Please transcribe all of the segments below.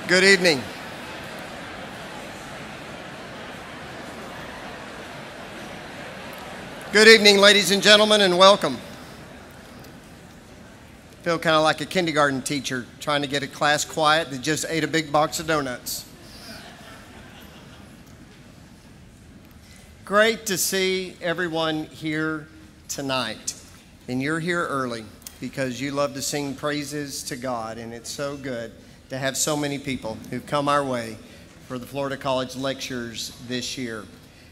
Good evening. Good evening, ladies and gentlemen, and welcome. I feel kind of like a kindergarten teacher trying to get a class quiet that just ate a big box of donuts. Great to see everyone here tonight. And you're here early because you love to sing praises to God, and it's so good to have so many people who've come our way for the Florida College Lectures this year.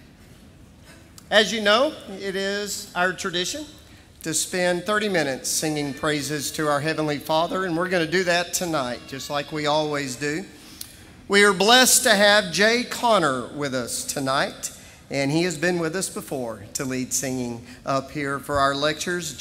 As you know, it is our tradition to spend 30 minutes singing praises to our Heavenly Father, and we're going to do that tonight, just like we always do. We are blessed to have Jay Connor with us tonight, and he has been with us before to lead singing up here for our lectures.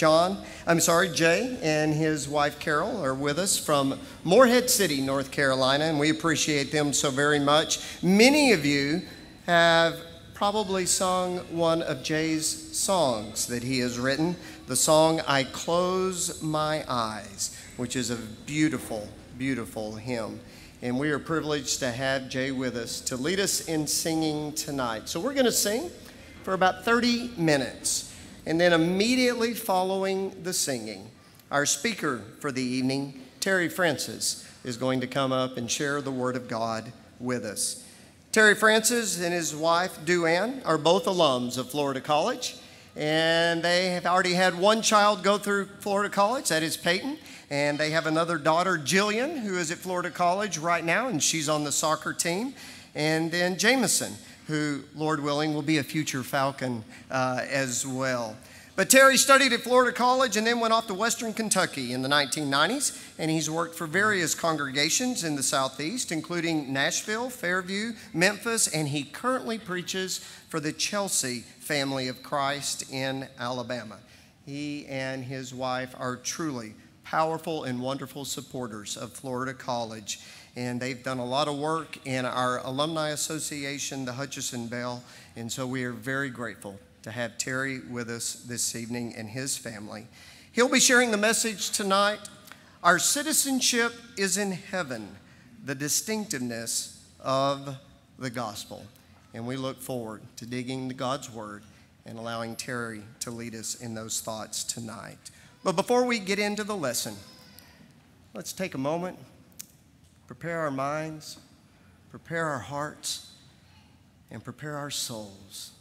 Jay and his wife Carol are with us from Morehead City, North Carolina, and we appreciate them so very much. Many of you have probably sung one of Jay's songs that he has written, the song "I Close My Eyes," which is a beautiful, beautiful hymn. And we are privileged to have Jay with us to lead us in singing tonight. So we're going to sing for about 30 minutes. And then immediately following the singing, our speaker for the evening, Terry Francis, is going to come up and share the Word of God with us. Terry Francis and his wife, Duann, are both alums of Florida College, and they have already had one child go through Florida College, that is Peyton, and they have another daughter, Jillian, who is at Florida College right now, and she's on the soccer team, and then Jameson, who, Lord willing, will be a future Falcon as well. But Terry studied at Florida College and then went off to Western Kentucky in the 1990s, and he's worked for various congregations in the Southeast, including Nashville, Fairview, Memphis, and he currently preaches for the Chelsea Family of Christ in Alabama. He and his wife are truly powerful and wonderful supporters of Florida College, and they've done a lot of work in our alumni association, the Hutchison Bell, and so we are very grateful to have Terry with us this evening and his family. He'll be sharing the message tonight, "Our Citizenship is in Heaven, the Distinctiveness of the Gospel." And we look forward to digging into God's Word and allowing Terry to lead us in those thoughts tonight. But before we get into the lesson, let's take a moment, prepare our minds, prepare our hearts, and prepare our souls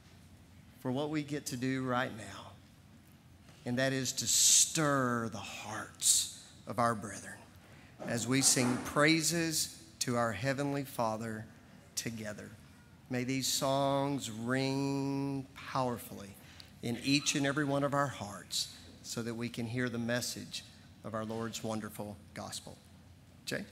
for what we get to do right now, and that is to stir the hearts of our brethren as we sing praises to our Heavenly Father together. May these songs ring powerfully in each and every one of our hearts so that we can hear the message of our Lord's wonderful gospel. Jay?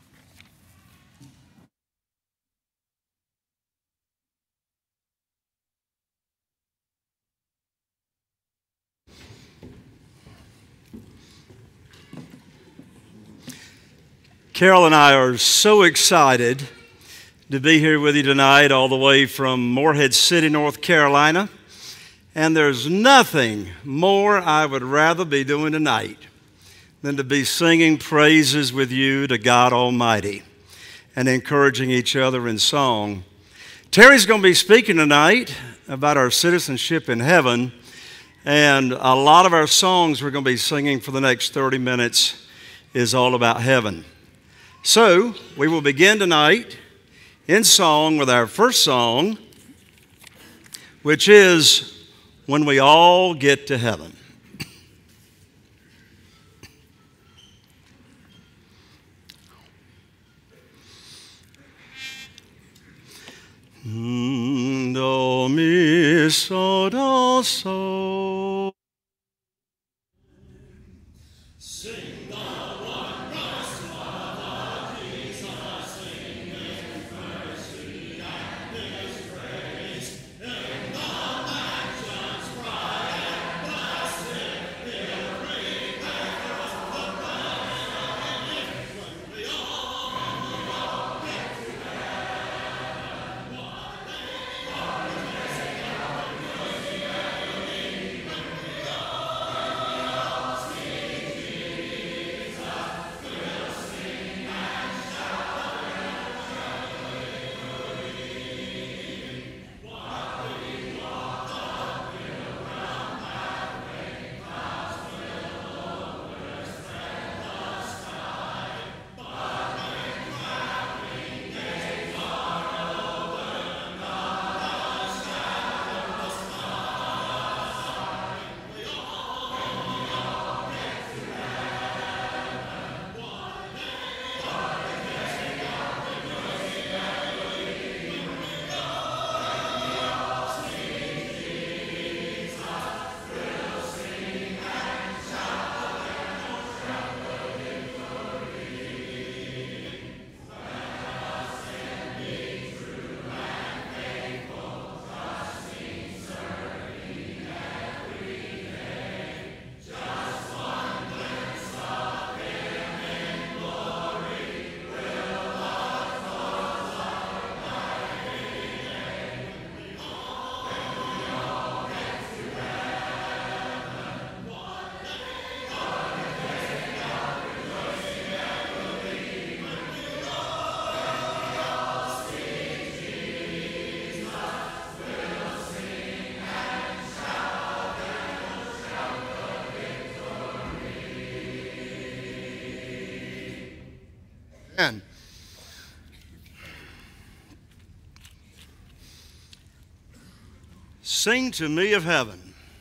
Carol and I are so excited to be here with you tonight, all the way from Morehead City, North Carolina. And there's nothing more I would rather be doing tonight than to be singing praises with you to God Almighty and encouraging each other in song. Terry's going to be speaking tonight about our citizenship in heaven, and a lot of our songs we're going to be singing for the next 30 minutes is all about heaven. So, we will begin tonight in song with our first song, which is "When We All Get to Heaven." Do mi so do so. Amen. Sing to me of heaven.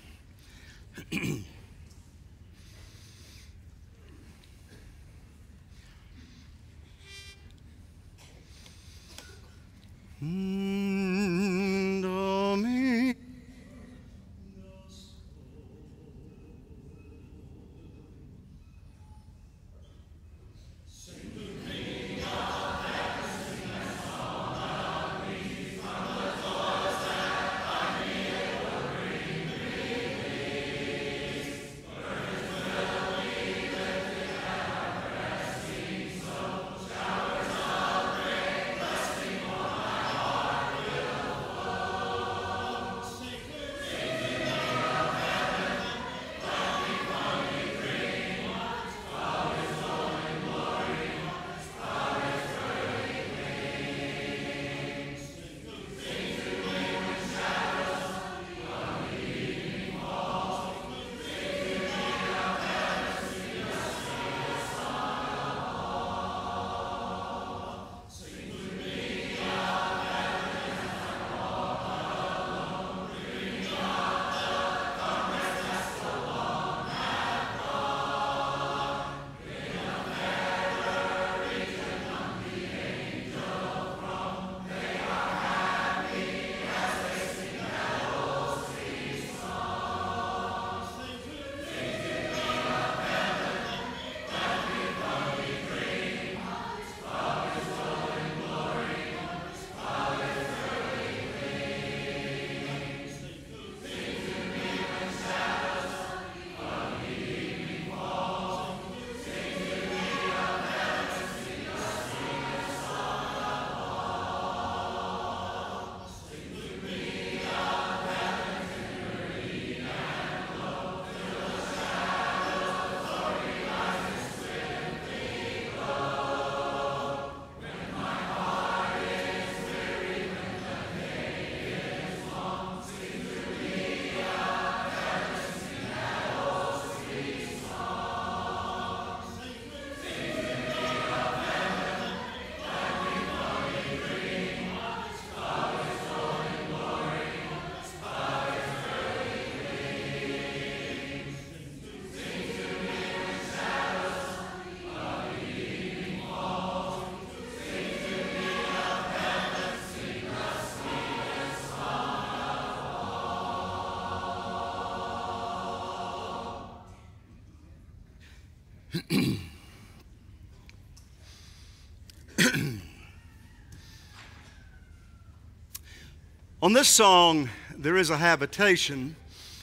On this song, There Is a Habitation,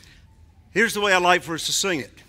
here's the way I'd like for us to sing it.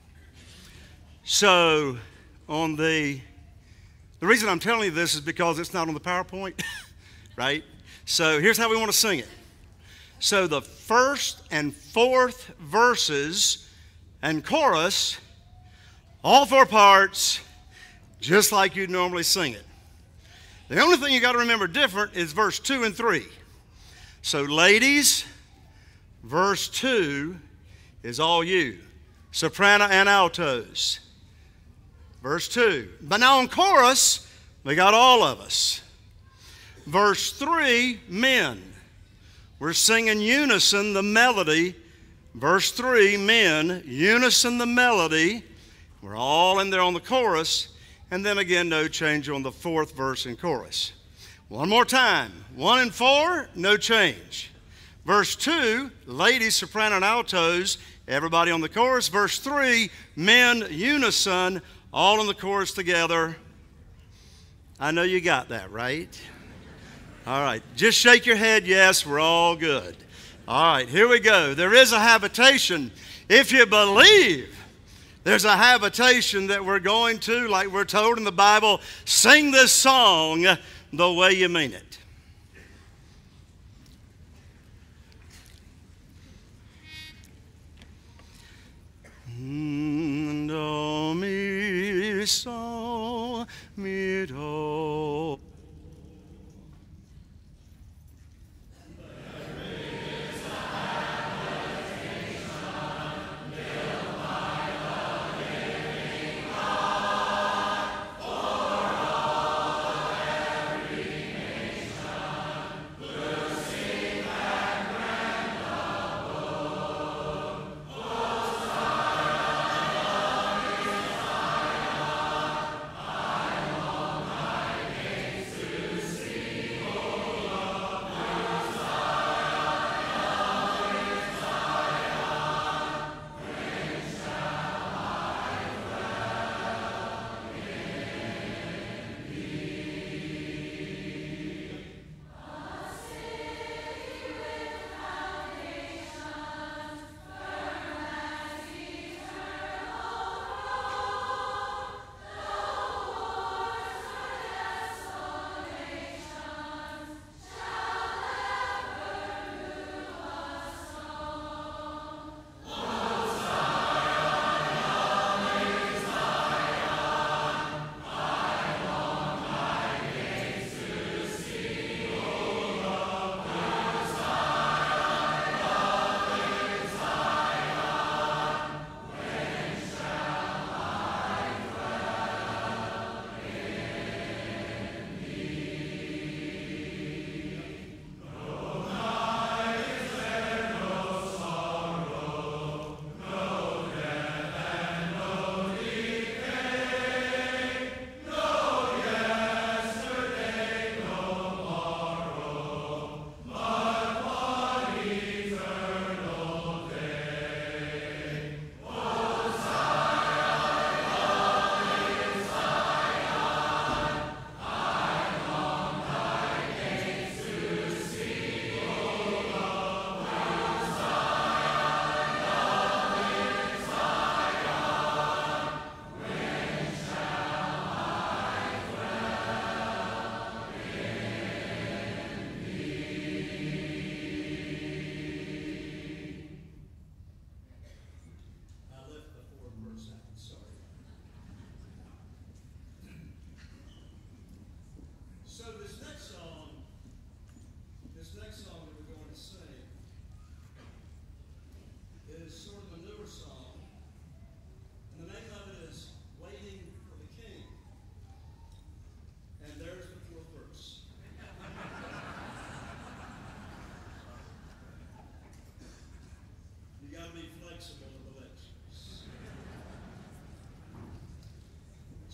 So, on the reason I'm telling you this is because it's not on the PowerPoint, right? So, here's how we want to sing it. So, the first and fourth verses and chorus, all four parts, just like you'd normally sing it. The only thing you got to remember different is verse 2 and 3. So, ladies, verse 2 is all you, soprano and altos. Verse 2. But now in chorus, we got all of us. Verse 3, men. We're singing unison the melody. Verse 3, men, unison the melody. We're all in there on the chorus. And then again, no change on the fourth verse and chorus. One more time. 1 and 4, no change. Verse 2, ladies, soprano, and altos, everybody on the chorus. Verse 3, men, unison, all in the chorus together. I know you got that, right? All right. Just shake your head, yes, we're all good. All right, here we go. There is a habitation. If you believe there's a habitation that we're going to, like we're told in the Bible, sing this song the way you mean it. Do, mi, so, mi, do.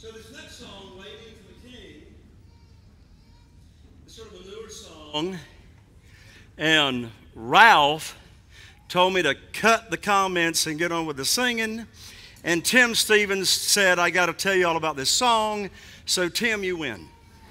So this next song, Waiting for the King, is sort of a newer song. And Ralph told me to cut the comments and get on with the singing. And Tim Stevens said, I got to tell you all about this song. So Tim, you win.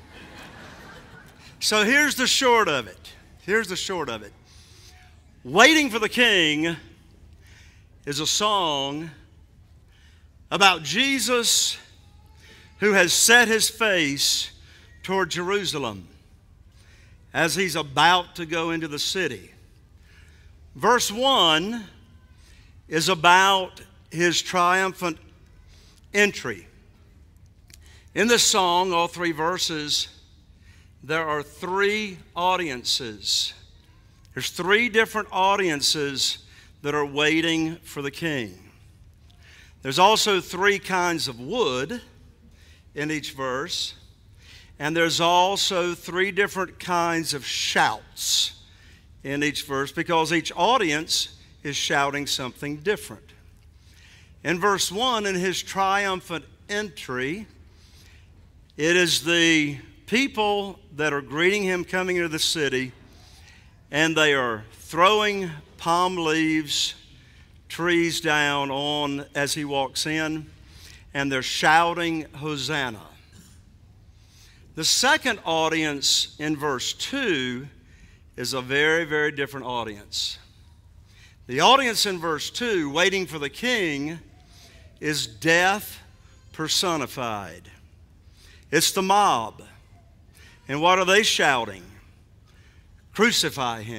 So here's the short of it. Here's the short of it. Waiting for the King is a song about Jesus who has set his face toward Jerusalem as he's about to go into the city. Verse 1 is about his triumphant entry. In this song, all three verses, there are three audiences. There's three different audiences that are waiting for the king. There's also three kinds of wood in each verse. And there's also three different kinds of shouts in each verse because each audience is shouting something different. In verse 1, in his triumphant entry, it is the people that are greeting him coming into the city, and they are throwing palm leaves, trees down on as he walks in, and they're shouting, Hosanna. The second audience in verse 2 is a very, very different audience. The audience in verse 2, waiting for the king, is death personified. It's the mob. And what are they shouting? Crucify him.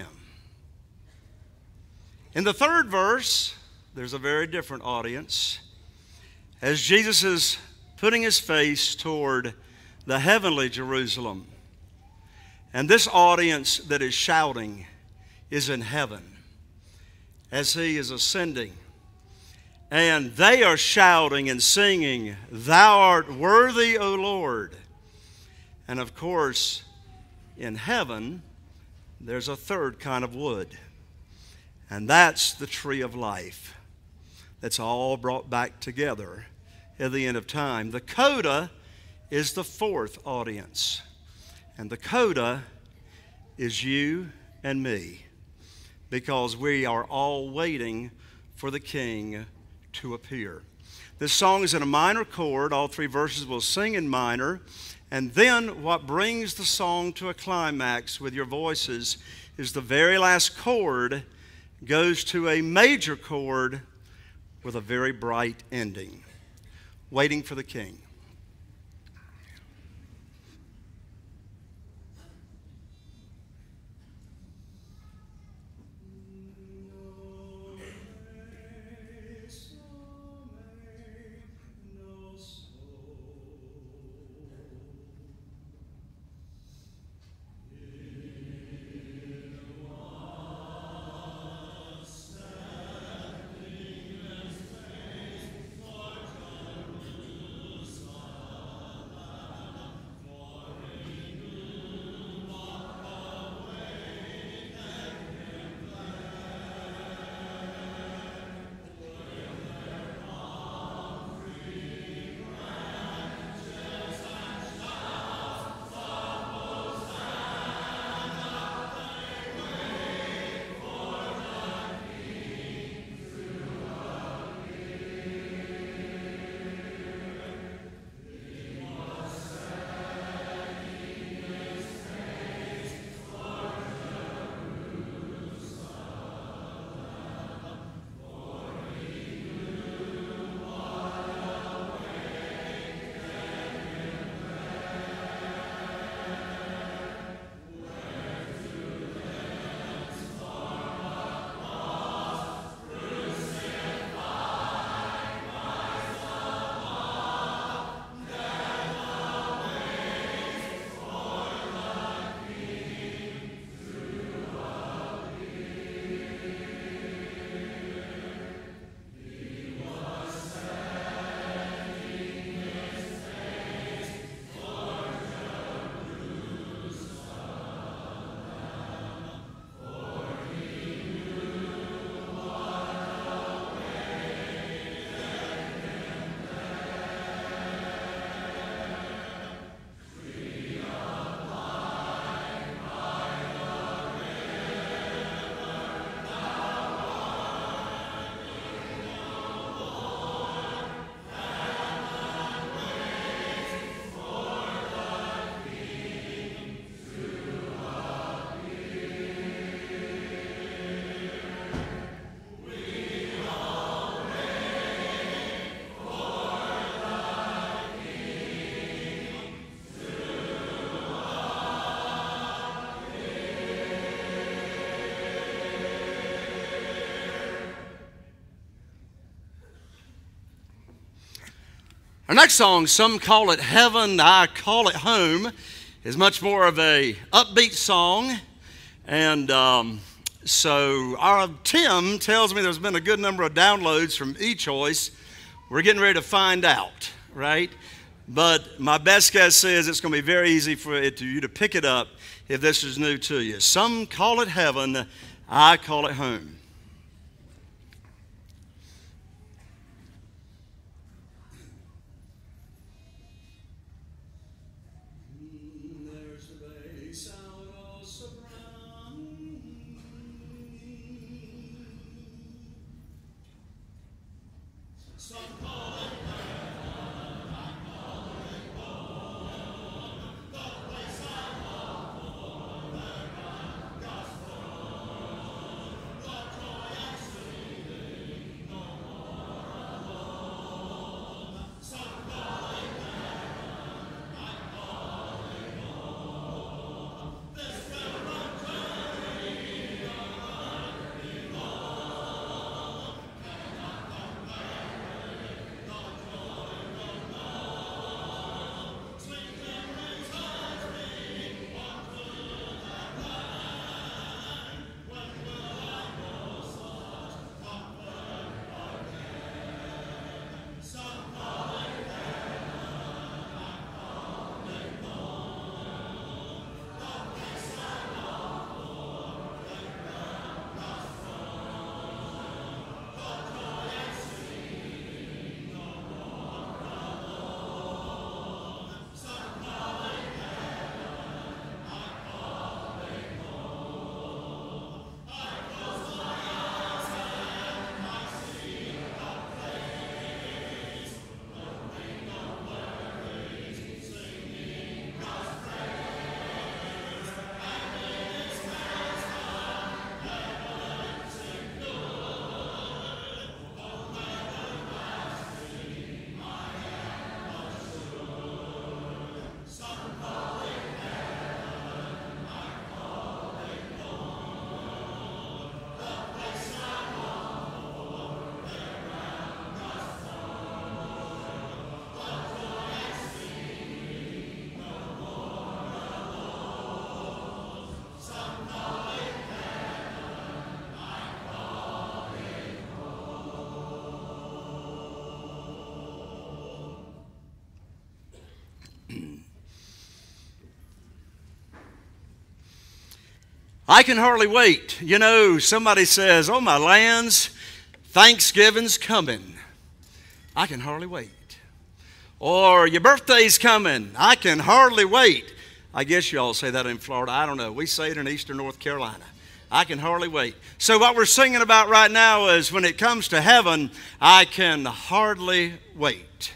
In the third verse, there's a very different audience. As Jesus is putting his face toward the heavenly Jerusalem. And this audience that is shouting is in heaven as he is ascending. And they are shouting and singing, Thou art worthy, O Lord. And of course, in heaven, there's a third kind of wood. And that's the tree of life. That's all brought back together at the end of time. The coda is the fourth audience. And the coda is you and me, because we are all waiting for the king to appear. This song is in a minor chord. All three verses will sing in minor. And then what brings the song to a climax with your voices is the very last chord goes to a major chord with a very bright ending. Waiting for the king. Our next song, Some Call It Heaven, I Call It Home, is much more of a upbeat song. And so our Tim tells me there's been a good number of downloads from eChoice. We're getting ready to find out, right? But my best guess is it's going to be very easy for you to pick it up if this is new to you. Some call it heaven, I call it home. I can hardly wait. You know, somebody says, oh, my lands, Thanksgiving's coming. I can hardly wait. Or your birthday's coming. I can hardly wait. I guess you all say that in Florida. I don't know. We say it in eastern North Carolina. I can hardly wait. So what we're singing about right now is when it comes to heaven, I can hardly wait.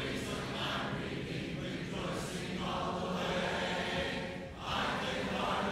Hardly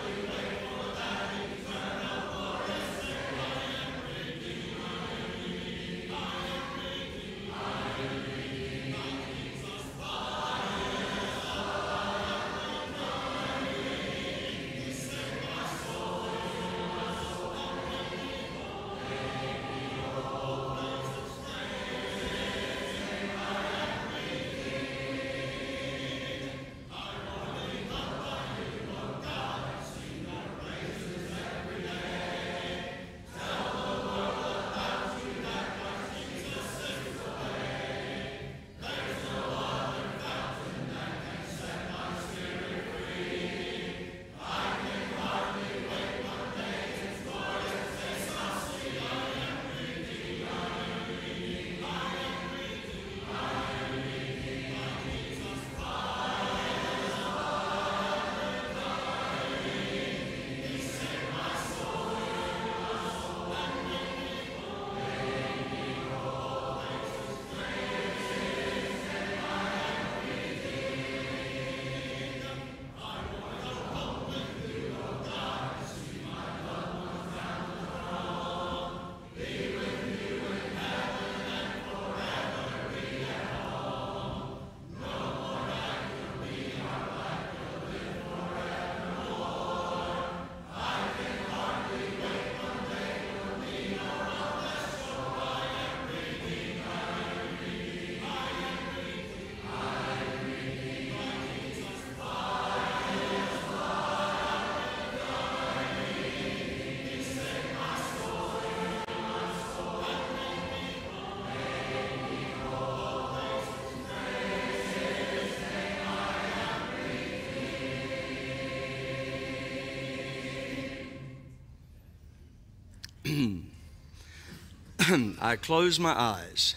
I close my eyes.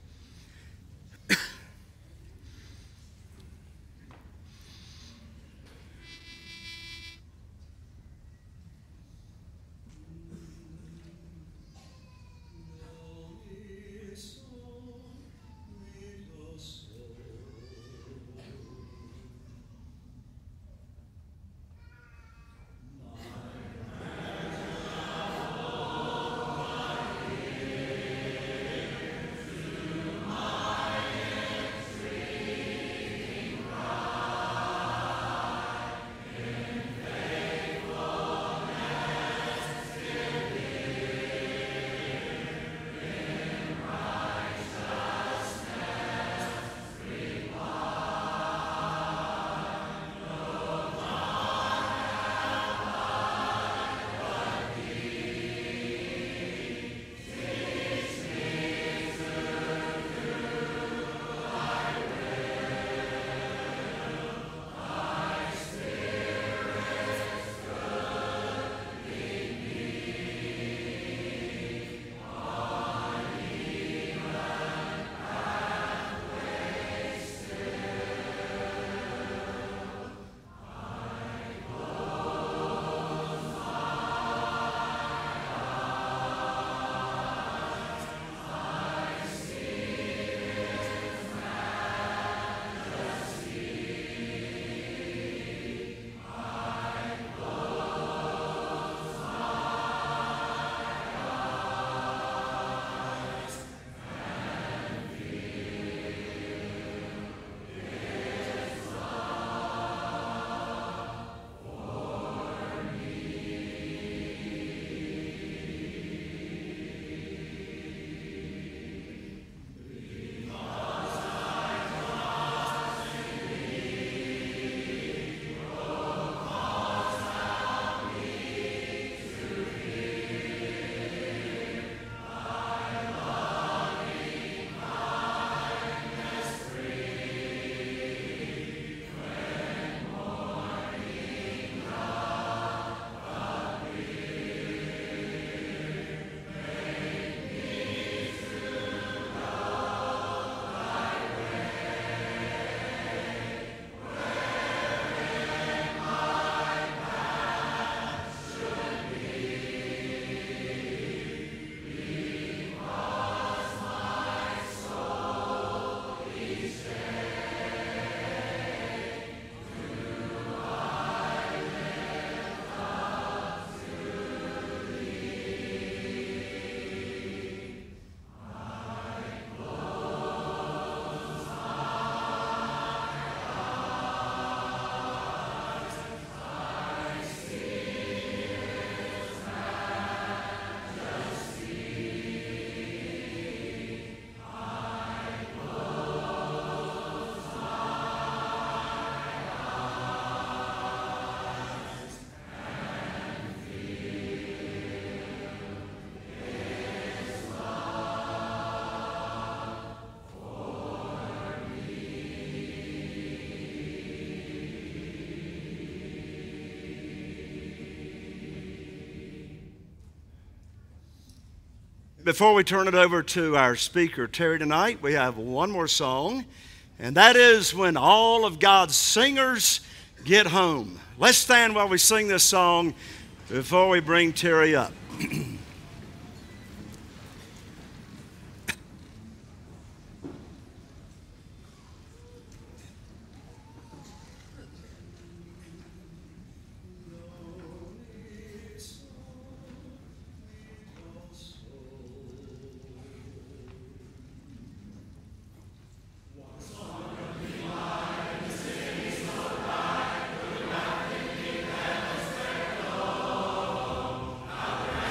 Before we turn it over to our speaker, Terry, tonight, we have one more song, and that is When All of God's Singers Get Home. Let's stand while we sing this song before we bring Terry up. Our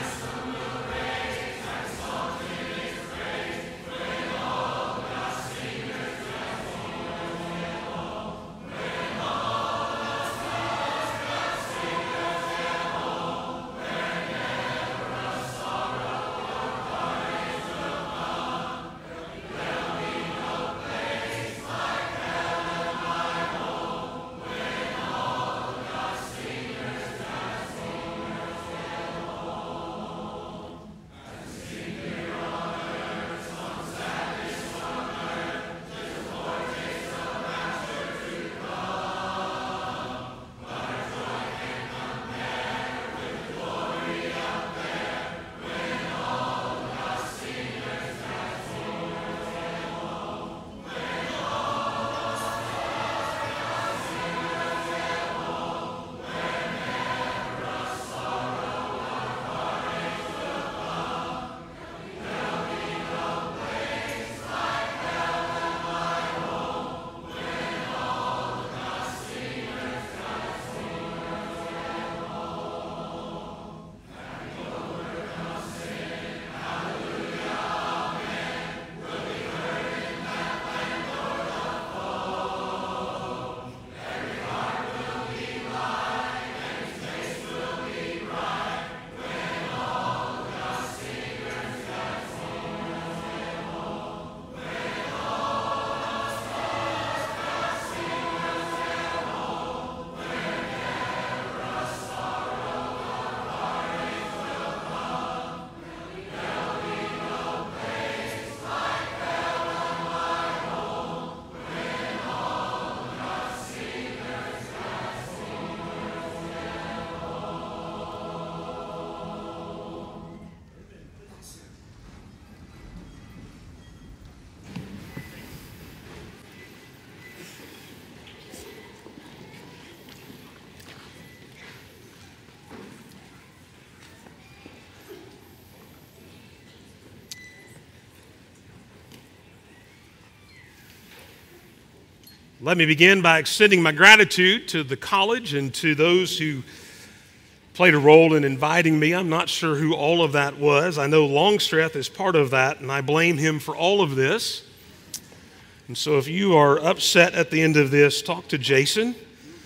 Let me begin by extending my gratitude to the college and to those who played a role in inviting me. I'm not sure who all of that was. I know Longstreth is part of that, and I blame him for all of this. And so if you are upset at the end of this, talk to Jason.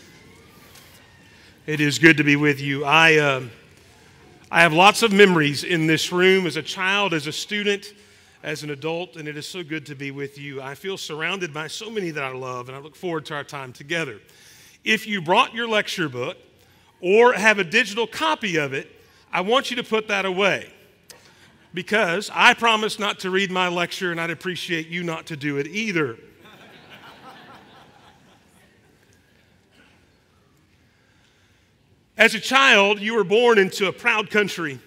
It is good to be with you. I have lots of memories in this room as a child, as a student, as an adult, and it is so good to be with you. I feel surrounded by so many that I love, and I look forward to our time together. If you brought your lecture book or have a digital copy of it, I want you to put that away, because I promised not to read my lecture, and I'd appreciate you not to do it either. As a child, you were born into a proud country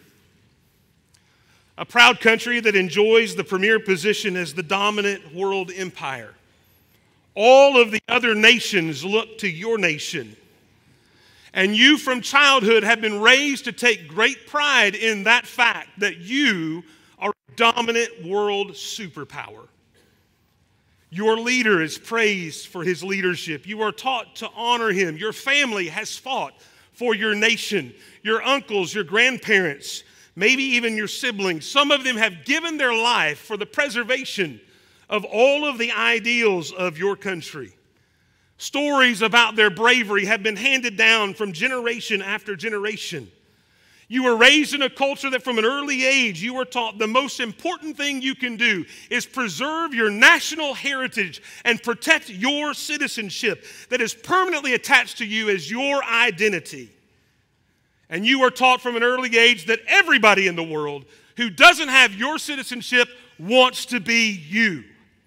that enjoys the premier position as the dominant world empire. All of the other nations look to your nation. And you from childhood have been raised to take great pride in that fact that you are a dominant world superpower. Your leader is praised for his leadership. You are taught to honor him. Your family has fought for your nation. Your uncles, your grandparents, maybe even your siblings, some of them have given their life for the preservation of all of the ideals of your country. Stories about their bravery have been handed down from generation after generation. You were raised in a culture that from an early age you were taught the most important thing you can do is preserve your national heritage and protect your citizenship that is permanently attached to you as your identity. And you were taught from an early age that everybody in the world who doesn't have your citizenship wants to be you.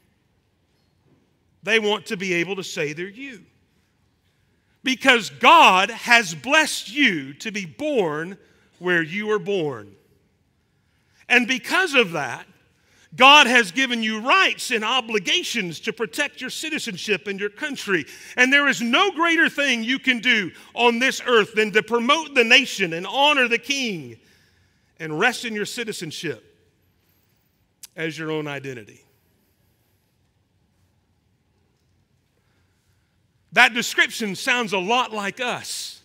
They want to be able to say they're you. Because God has blessed you to be born where you were born. And because of that, God has given you rights and obligations to protect your citizenship and your country. And there is no greater thing you can do on this earth than to promote the nation and honor the king and rest in your citizenship as your own identity. That description sounds a lot like us.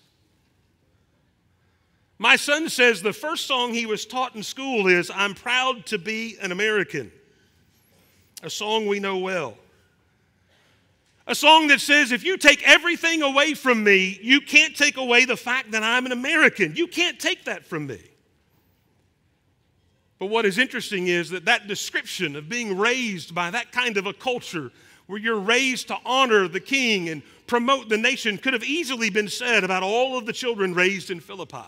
My son says the first song he was taught in school is, "I'm proud to be an American," a song we know well. A song that says, if you take everything away from me, you can't take away the fact that I'm an American. You can't take that from me. But what is interesting is that description of being raised by that kind of a culture where you're raised to honor the king and promote the nation could have easily been said about all of the children raised in Philippi.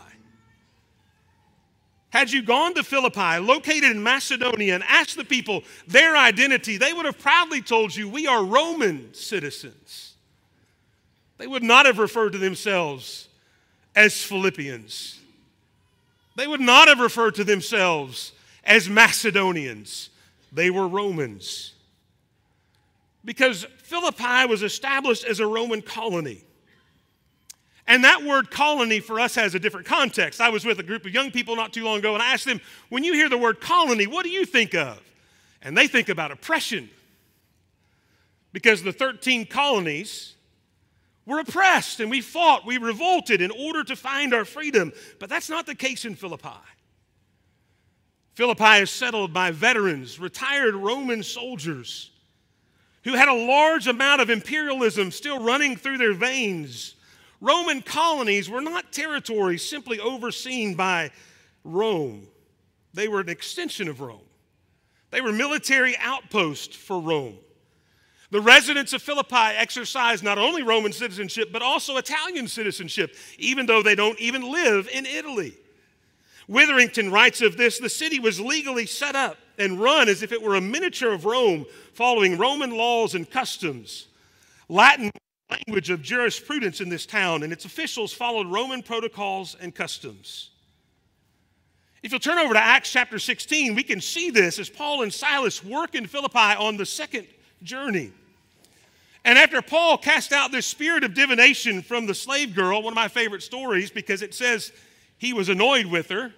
Had you gone to Philippi, located in Macedonia, and asked the people their identity, they would have proudly told you, we are Roman citizens. They would not have referred to themselves as Philippians. They would not have referred to themselves as Macedonians. They were Romans. Because Philippi was established as a Roman colony. And that word colony for us has a different context. I was with a group of young people not too long ago, and I asked them, when you hear the word colony, what do you think of? And they think about oppression. Because the 13 colonies were oppressed, and we fought, we revolted in order to find our freedom. But that's not the case in Philippi. Philippi is settled by veterans, retired Roman soldiers, who had a large amount of imperialism still running through their veins. Roman colonies were not territories simply overseen by Rome. They were an extension of Rome. They were military outposts for Rome. The residents of Philippi exercised not only Roman citizenship, but also Italian citizenship, even though they don't even live in Italy. Witherington writes of this, the city was legally set up and run as if it were a miniature of Rome, following Roman laws and customs. Latin language of jurisprudence in this town, and its officials followed Roman protocols and customs. If you'll turn over to Acts chapter 16, we can see this as Paul and Silas work in Philippi on the second journey. And after Paul cast out this spirit of divination from the slave girl, one of my favorite stories because it says he was annoyed with her.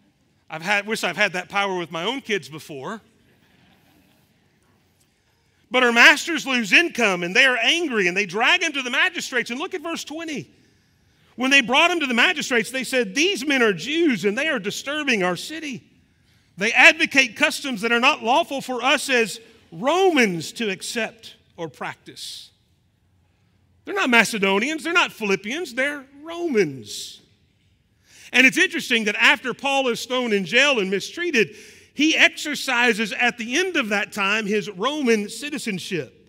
Wish I've had that power with my own kids before. But her masters lose income, and they are angry, and they drag him to the magistrates. And look at verse 20. When they brought him to the magistrates, they said, "These men are Jews, and they are disturbing our city. They advocate customs that are not lawful for us as Romans to accept or practice." They're not Macedonians, they're not Philippians, they're Romans. And it's interesting that after Paul is thrown in jail and mistreated, he exercises at the end of that time his Roman citizenship.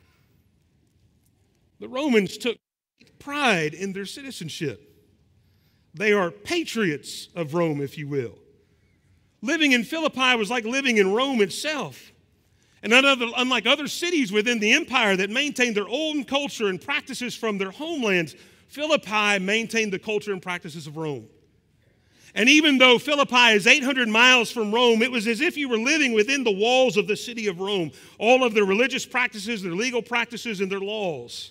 The Romans took pride in their citizenship. They are patriots of Rome, if you will. Living in Philippi was like living in Rome itself. And unlike other cities within the empire that maintained their own culture and practices from their homelands, Philippi maintained the culture and practices of Rome. And even though Philippi is 800 miles from Rome, it was as if you were living within the walls of the city of Rome. All of their religious practices, their legal practices, and their laws.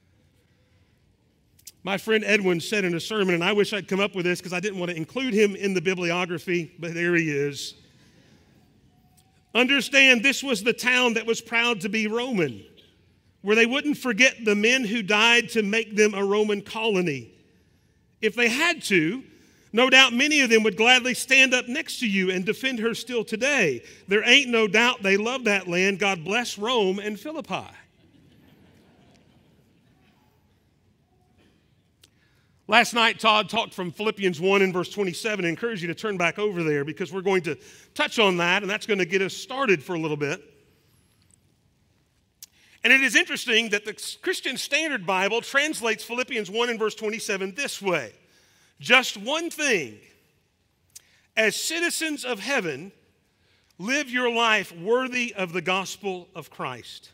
My friend Edwin said in a sermon, and I wish I'd come up with this because I didn't want to include him in the bibliography, but there he is. Understand, this was the town that was proud to be Roman, where they wouldn't forget the men who died to make them a Roman colony. If they had to, no doubt many of them would gladly stand up next to you and defend her still today. There ain't no doubt they love that land. God bless Rome and Philippi. Last night, Todd talked from Philippians 1 in verse 27. I encourage you to turn back over there because we're going to touch on that, and that's going to get us started for a little bit. And it is interesting that the Christian Standard Bible translates Philippians 1 in verse 27 this way. Just one thing, as citizens of heaven, live your life worthy of the gospel of Christ.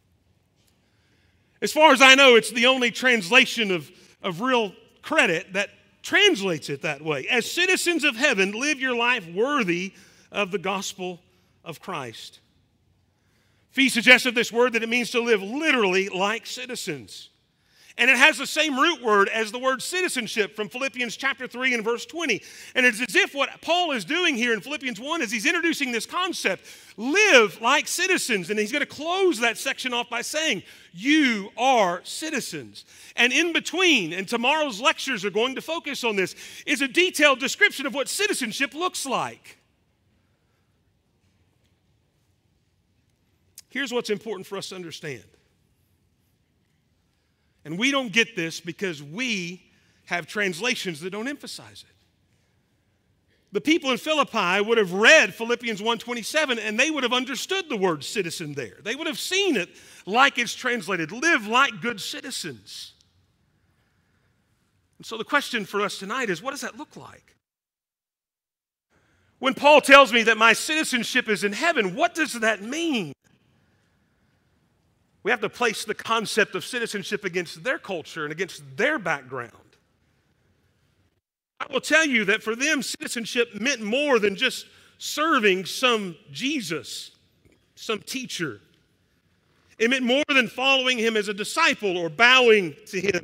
As far as I know, it's the only translation of real credit that translates it that way. As citizens of heaven, live your life worthy of the gospel of Christ. Fee suggests of this word that it means to live literally like citizens. And it has the same root word as the word citizenship from Philippians chapter 3 and verse 20. And it's as if what Paul is doing here in Philippians 1 is he's introducing this concept, live like citizens. And he's going to close that section off by saying, you are citizens. And in between, and tomorrow's lectures are going to focus on this, is a detailed description of what citizenship looks like. Here's what's important for us to understand. And we don't get this because we have translations that don't emphasize it. The people in Philippi would have read Philippians 1:27 and they would have understood the word citizen there. They would have seen it like it's translated, live like good citizens. And so the question for us tonight is, what does that look like? When Paul tells me that my citizenship is in heaven, what does that mean? We have to place the concept of citizenship against their culture and against their background. I will tell you that for them, citizenship meant more than just serving some Jesus, some teacher. It meant more than following him as a disciple or bowing to him.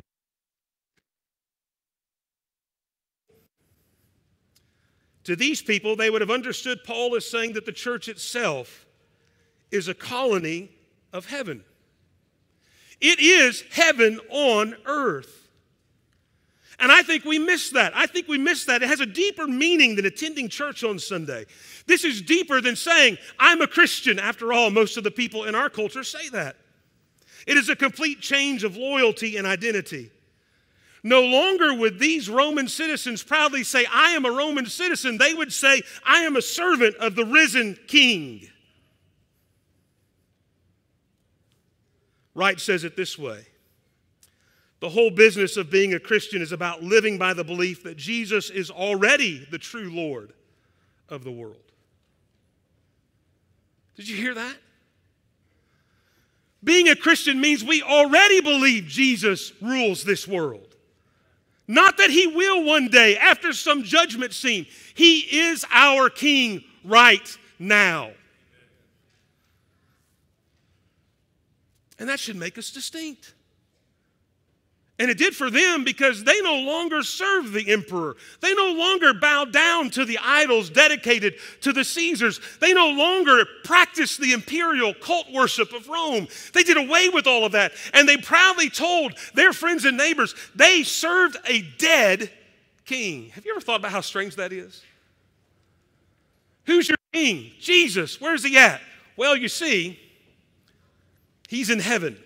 To these people, they would have understood Paul as saying that the church itself is a colony of heaven. It is heaven on earth. And I think we miss that. It has a deeper meaning than attending church on Sunday. This is deeper than saying, I'm a Christian. After all, most of the people in our culture say that. It is a complete change of loyalty and identity. No longer would these Roman citizens proudly say, I am a Roman citizen. They would say, I am a servant of the risen King. Wright says it this way. The whole business of being a Christian is about living by the belief that Jesus is already the true Lord of the world. Did you hear that? Being a Christian means we already believe Jesus rules this world. Not that he will one day after some judgment scene. He is our King right now. And that should make us distinct. And it did for them because they no longer served the emperor. They no longer bowed down to the idols dedicated to the Caesars. They no longer practiced the imperial cult worship of Rome. They did away with all of that. And they proudly told their friends and neighbors they served a dead king. Have you ever thought about how strange that is? Who's your king? Jesus. Where's he at? Well, you see, he's in heaven.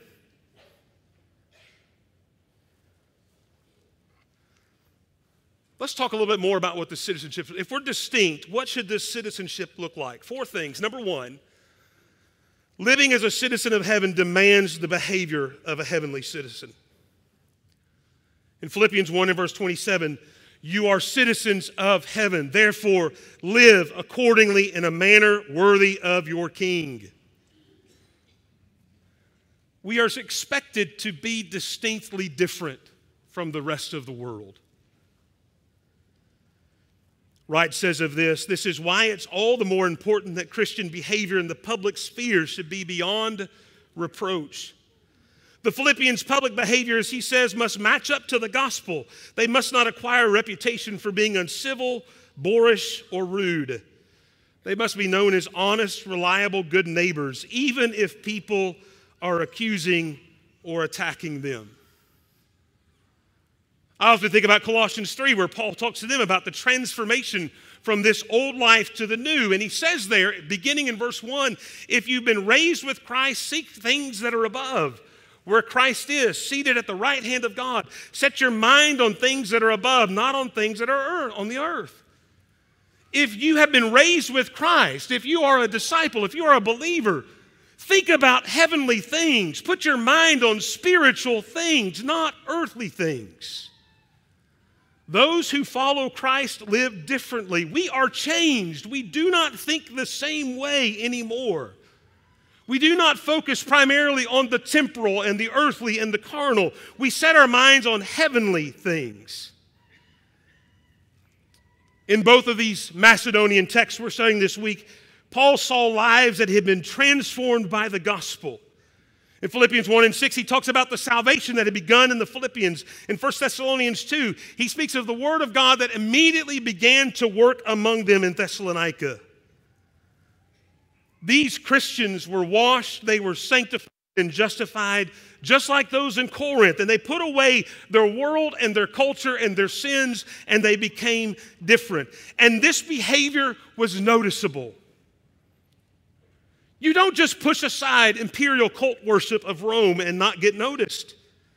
Let's talk a little bit more about what the citizenship is. If we're distinct, what should this citizenship look like? 4 things. Number 1, living as a citizen of heaven demands the behavior of a heavenly citizen. In Philippians 1 and verse 27, you are citizens of heaven. Therefore, live accordingly in a manner worthy of your King. We are expected to be distinctly different from the rest of the world. Wright says of this is why it's all the more important that Christian behavior in the public sphere should be beyond reproach. The Philippians' public behavior, as he says, must match up to the gospel. They must not acquire a reputation for being uncivil, boorish, or rude. They must be known as honest, reliable, good neighbors, even if people are accusing or attacking them. I often think about Colossians 3, where Paul talks to them about the transformation from this old life to the new. And he says there, beginning in verse 1, if you've been raised with Christ, seek things that are above, where Christ is, seated at the right hand of God. Set your mind on things that are above, not on things that are on the earth. If you have been raised with Christ, if you are a disciple, if you are a believer, think about heavenly things. Put your mind on spiritual things, not earthly things. Those who follow Christ live differently. We are changed. We do not think the same way anymore. We do not focus primarily on the temporal and the earthly and the carnal. We set our minds on heavenly things. In both of these Macedonian texts we're studying this week, Paul saw lives that had been transformed by the gospel. In Philippians 1 and 6, he talks about the salvation that had begun in the Philippians. In 1 Thessalonians 2, he speaks of the word of God that immediately began to work among them in Thessalonica. These Christians were washed, they were sanctified and justified, just like those in Corinth. And they put away their world and their culture and their sins, and they became different. And this behavior was noticeable. You don't just push aside imperial cult worship of Rome and not get noticed.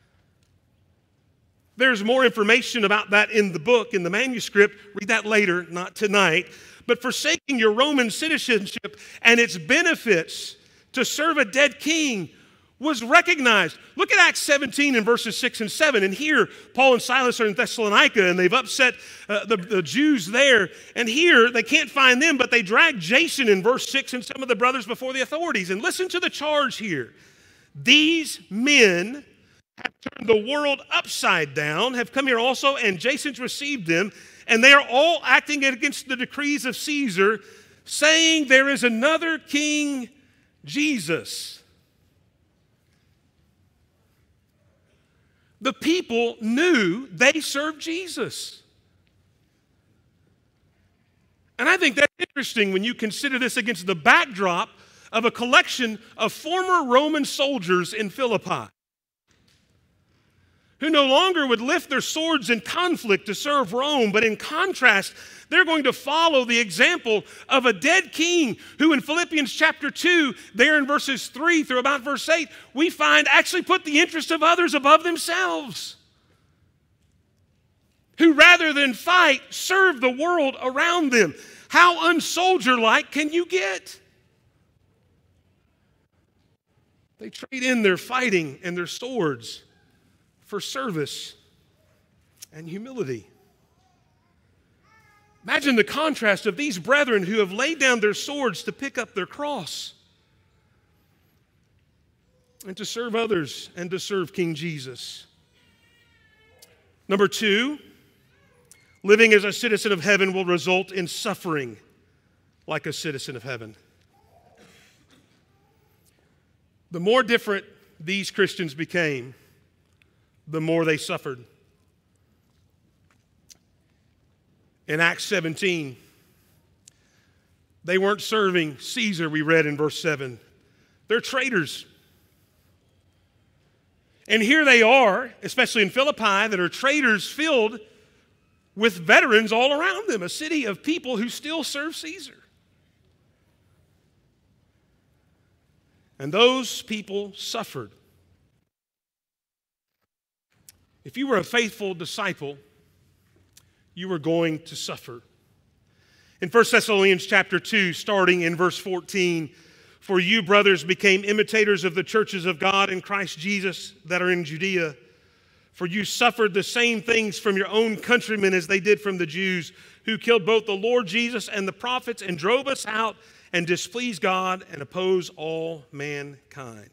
There's more information about that in the book, in the manuscript. Read that later, not tonight. But forsaking your Roman citizenship and its benefits to serve a dead king was recognized. Look at Acts 17 in verses 6 and 7. And here, Paul and Silas are in Thessalonica, and they've upset the Jews there. And here, they can't find them, but they drag Jason in verse 6 and some of the brothers before the authorities. And listen to the charge here. These men have turned the world upside down, have come here also, and Jason's received them. And they are all acting against the decrees of Caesar, saying there is another king, Jesus. The people knew they served Jesus. And I think that's interesting when you consider this against the backdrop of a collection of former Roman soldiers in Philippi, who no longer would lift their swords in conflict to serve Rome, but in contrast, they're going to follow the example of a dead king who in Philippians chapter 2, there in verses 3 through about verse 8, we find actually put the interest of others above themselves. Who rather than fight, serve the world around them. How unsoldier-like can you get? They trade in their fighting and their swords for service and humility. Imagine the contrast of these brethren who have laid down their swords to pick up their cross and to serve others and to serve King Jesus. Number 2, living as a citizen of heaven will result in suffering like a citizen of heaven. The more different these Christians became, the more they suffered. In Acts 17, they weren't serving Caesar, we read in verse 7. They're traitors. And here they are, especially in Philippi, that are traitors filled with veterans all around them, a city of people who still serve Caesar. And those people suffered. If you were a faithful disciple, you were going to suffer. In 1 Thessalonians chapter 2, starting in verse 14, "For you, brothers, became imitators of the churches of God in Christ Jesus that are in Judea. For you suffered the same things from your own countrymen as they did from the Jews, who killed both the Lord Jesus and the prophets and drove us out and displease God and oppose all mankind."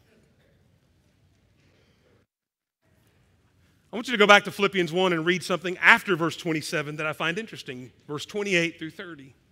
I want you to go back to Philippians 1 and read something after verse 27 that I find interesting, verse 28 through 30. It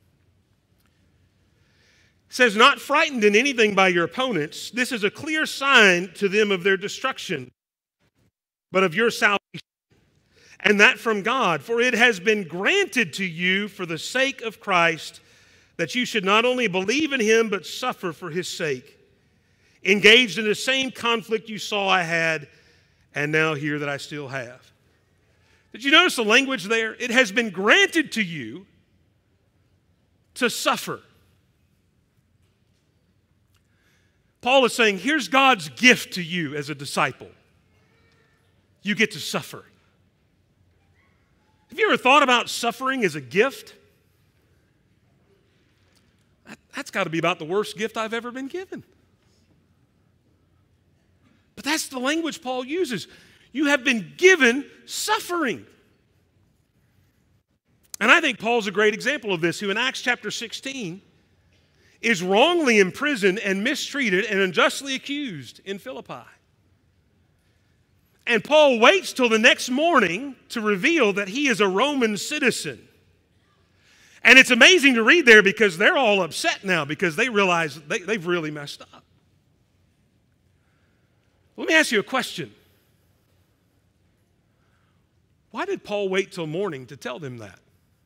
says, "Not frightened in anything by your opponents, this is a clear sign to them of their destruction, but of your salvation, and that from God. For it has been granted to you for the sake of Christ that you should not only believe in him, but suffer for his sake, engaged in the same conflict you saw I had, and now hear that I still have." Did you notice the language there? It has been granted to you to suffer. Paul is saying, here's God's gift to you as a disciple. You get to suffer. Have you ever thought about suffering as a gift? That's got to be about the worst gift I've ever been given. But that's the language Paul uses. You have been given suffering. And I think Paul's a great example of this, who in Acts chapter 16 is wrongly imprisoned and mistreated and unjustly accused in Philippi. And Paul waits till the next morning to reveal that he is a Roman citizen. And it's amazing to read there because they're all upset now because they realize they've really messed up. Let me ask you a question. Why did Paul wait till morning to tell them that?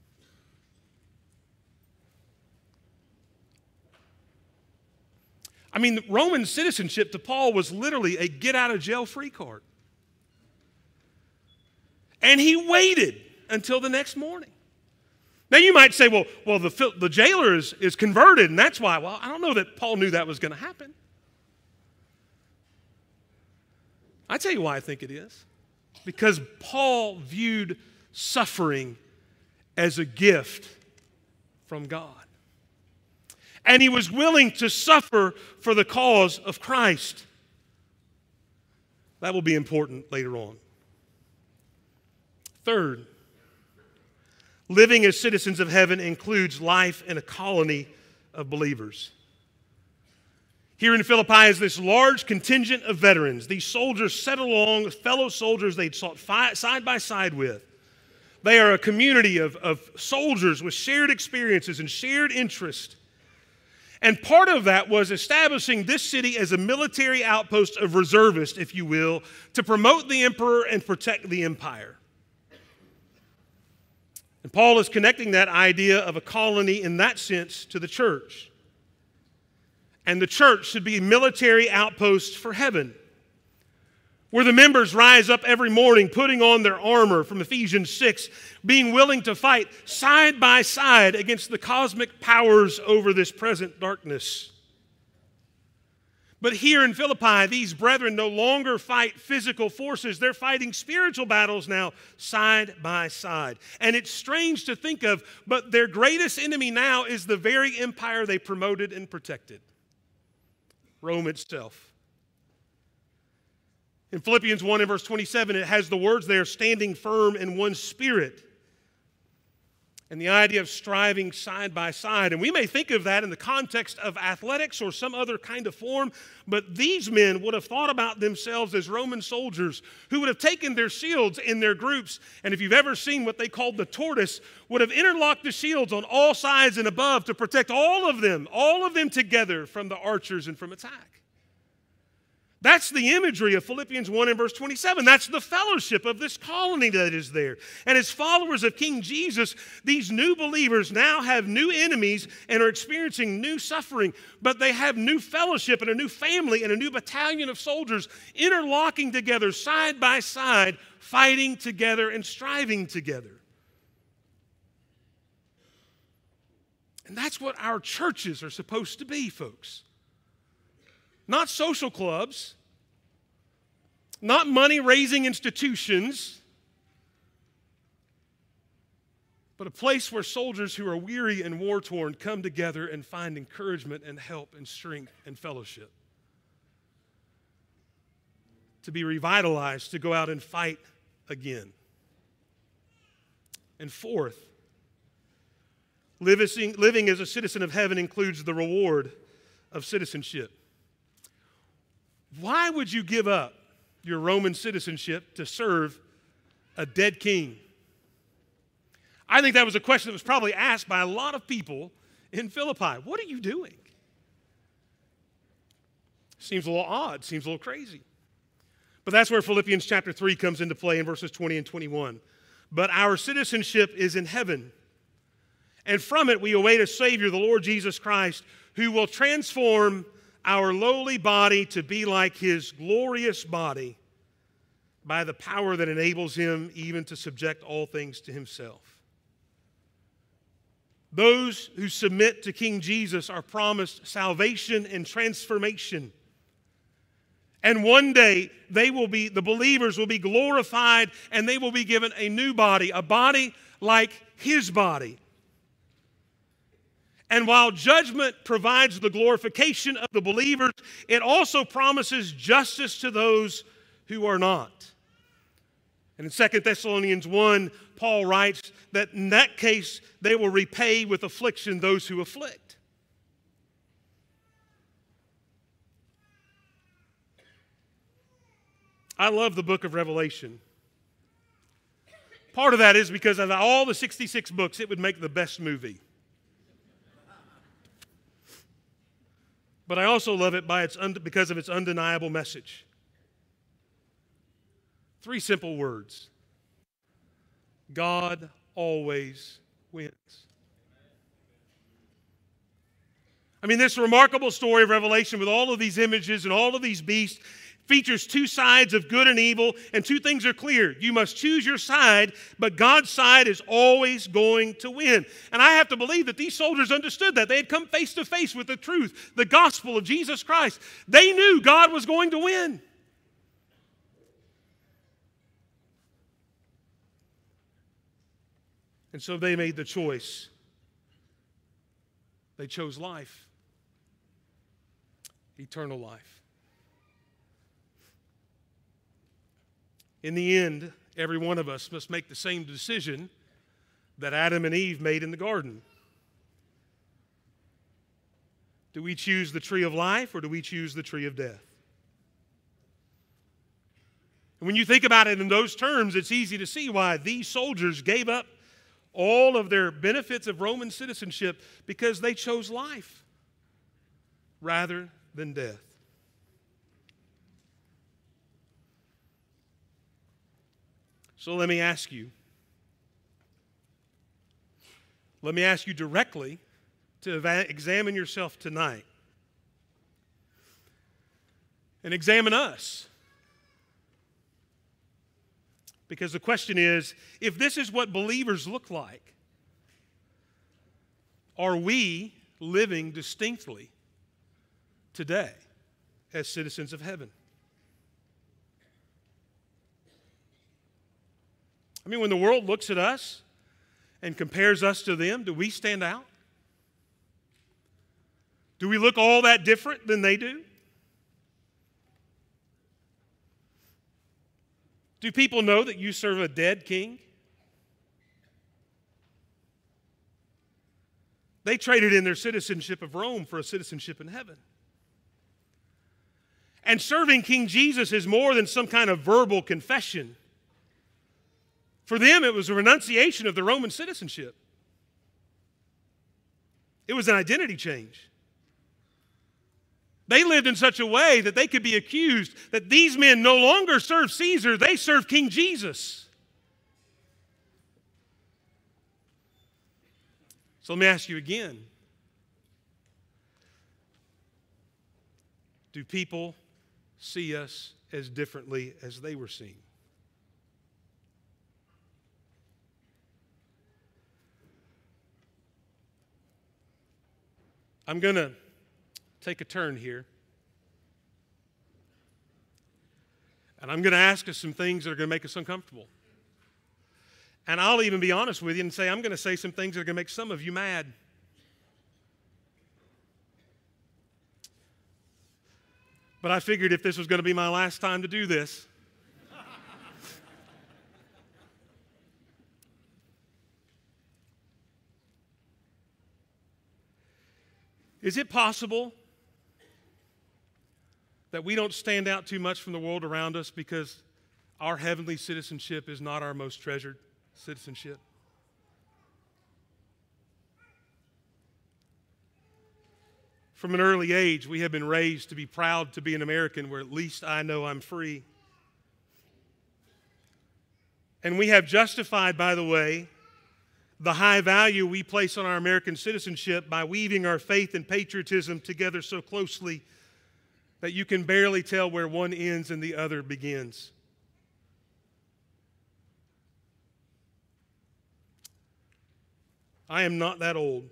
I mean, Roman citizenship to Paul was literally a get-out-of-jail-free card. And he waited until the next morning. Now you might say, well, the jailer is converted, and that's why. Well, I don't know that Paul knew that was going to happen. I tell you why I think it is. Because Paul viewed suffering as a gift from God. And he was willing to suffer for the cause of Christ. That will be important later on. Third, living as citizens of heaven includes life in a colony of believers. Here in Philippi is this large contingent of veterans. These soldiers set along with fellow soldiers they'd fought side by side with. They are a community of soldiers with shared experiences and shared interests. And part of that was establishing this city as a military outpost of reservists, if you will, to promote the emperor and protect the empire. And Paul is connecting that idea of a colony in that sense to the church. And the church should be a military outpost for heaven, where the members rise up every morning putting on their armor from Ephesians 6, being willing to fight side by side against the cosmic powers over this present darkness. But here in Philippi, these brethren no longer fight physical forces. They're fighting spiritual battles now side by side. And it's strange to think of, but their greatest enemy now is the very empire they promoted and protected. Rome itself. In Philippians 1 and verse 27, it has the words there, standing firm in one spirit. And the idea of striving side by side. And we may think of that in the context of athletics or some other kind of form, but these men would have thought about themselves as Roman soldiers who would have taken their shields in their groups, and if you've ever seen what they called the tortoise, would have interlocked the shields on all sides and above to protect all of them together from the archers and from attack. That's the imagery of Philippians 1 and verse 27. That's the fellowship of this colony that is there. And as followers of King Jesus, these new believers now have new enemies and are experiencing new suffering, but they have new fellowship and a new family and a new battalion of soldiers interlocking together side by side, fighting together and striving together. And that's what our churches are supposed to be, folks. Not social clubs, not money-raising institutions, but a place where soldiers who are weary and war-torn come together and find encouragement and help and strength and fellowship. To be revitalized, to go out and fight again. And fourth, living as a citizen of heaven includes the reward of citizenship. Why would you give up your Roman citizenship to serve a dead king? I think that was a question that was probably asked by a lot of people in Philippi. What are you doing? Seems a little odd, seems a little crazy. But that's where Philippians chapter 3 comes into play in verses 20 and 21. But our citizenship is in heaven, and from it we await a Savior, the Lord Jesus Christ, who will transform our lowly body to be like his glorious body by the power that enables him even to subject all things to himself. Those who submit to King Jesus are promised salvation and transformation. And one day the believers will be glorified and they will be given a new body, a body like his body. And while judgment provides the glorification of the believers, it also promises justice to those who are not. And in 2 Thessalonians 1, Paul writes that in that case, they will repay with affliction those who afflict. I love the book of Revelation. Part of that is because of all the 66 books, it would make the best movie. But I also love it because of its undeniable message. 3 simple words. God always wins. I mean, this remarkable story of Revelation with all of these images and all of these beasts features 2 sides of good and evil, and 2 things are clear. You must choose your side, but God's side is always going to win. And I have to believe that these soldiers understood that. They had come face to face with the truth, the gospel of Jesus Christ. They knew God was going to win. And so they made the choice. They chose life, eternal life. In the end, every one of us must make the same decision that Adam and Eve made in the garden. Do we choose the tree of life or do we choose the tree of death? And when you think about it in those terms, it's easy to see why these soldiers gave up all of their benefits of Roman citizenship because they chose life rather than death. So let me ask you directly to examine yourself tonight and examine us. Because the question is, if this is what believers look like, are we living distinctly today as citizens of heaven? I mean, when the world looks at us and compares us to them, do we stand out? Do we look all that different than they do? Do people know that you serve a dead king? They traded in their citizenship of Rome for a citizenship in heaven. And serving King Jesus is more than some kind of verbal confession. For them, it was a renunciation of the Roman citizenship. It was an identity change. They lived in such a way that they could be accused that these men no longer serve Caesar, they serve King Jesus. So let me ask you again. Do people see us as differently as they were seen? I'm going to take a turn here. And I'm going to ask us some things that are going to make us uncomfortable. And I'll even be honest with you and say I'm going to say some things that are going to make some of you mad. But I figured if this was going to be my last time to do this, is it possible that we don't stand out too much from the world around us because our heavenly citizenship is not our most treasured citizenship? From an early age, we have been raised to be proud to be an American where at least I know I'm free. And we have justified, by the way, the high value we place on our American citizenship by weaving our faith and patriotism together so closely that you can barely tell where one ends and the other begins. I am not that old.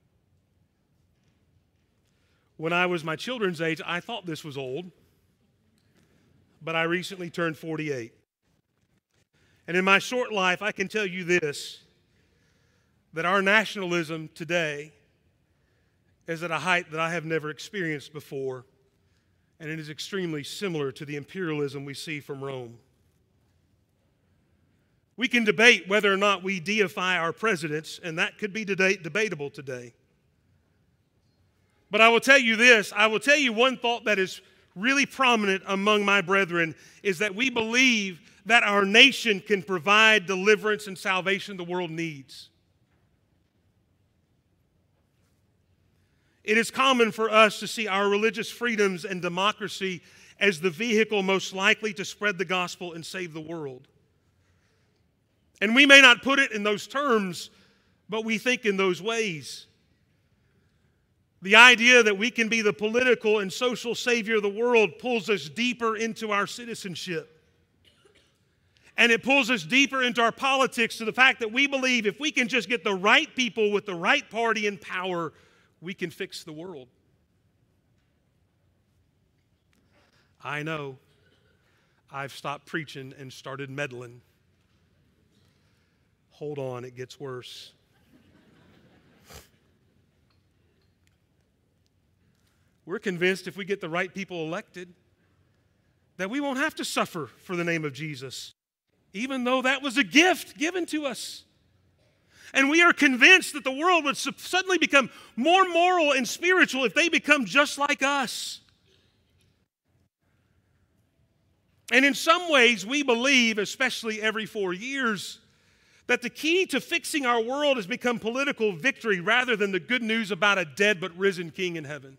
When I was my children's age, I thought this was old, but I recently turned 48. And in my short life, I can tell you this, that our nationalism today is at a height that I have never experienced before, and it is extremely similar to the imperialism we see from Rome. We can debate whether or not we deify our presidents, and that could be debatable today. But I will tell you this, I will tell you one thought that is really prominent among my brethren is that we believe that our nation can provide deliverance and salvation the world needs. It is common for us to see our religious freedoms and democracy as the vehicle most likely to spread the gospel and save the world. And we may not put it in those terms, but we think in those ways. The idea that we can be the political and social savior of the world pulls us deeper into our citizenship. And it pulls us deeper into our politics to the fact that we believe if we can just get the right people with the right party in power, we can fix the world. I know. I've stopped preaching and started meddling. Hold on, it gets worse. We're convinced if we get the right people elected, that we won't have to suffer for the name of Jesus, even though that was a gift given to us. And we are convinced that the world would suddenly become more moral and spiritual if they become just like us. And in some ways, we believe, especially every 4 years, that the key to fixing our world has become political victory rather than the good news about a dead but risen King in heaven.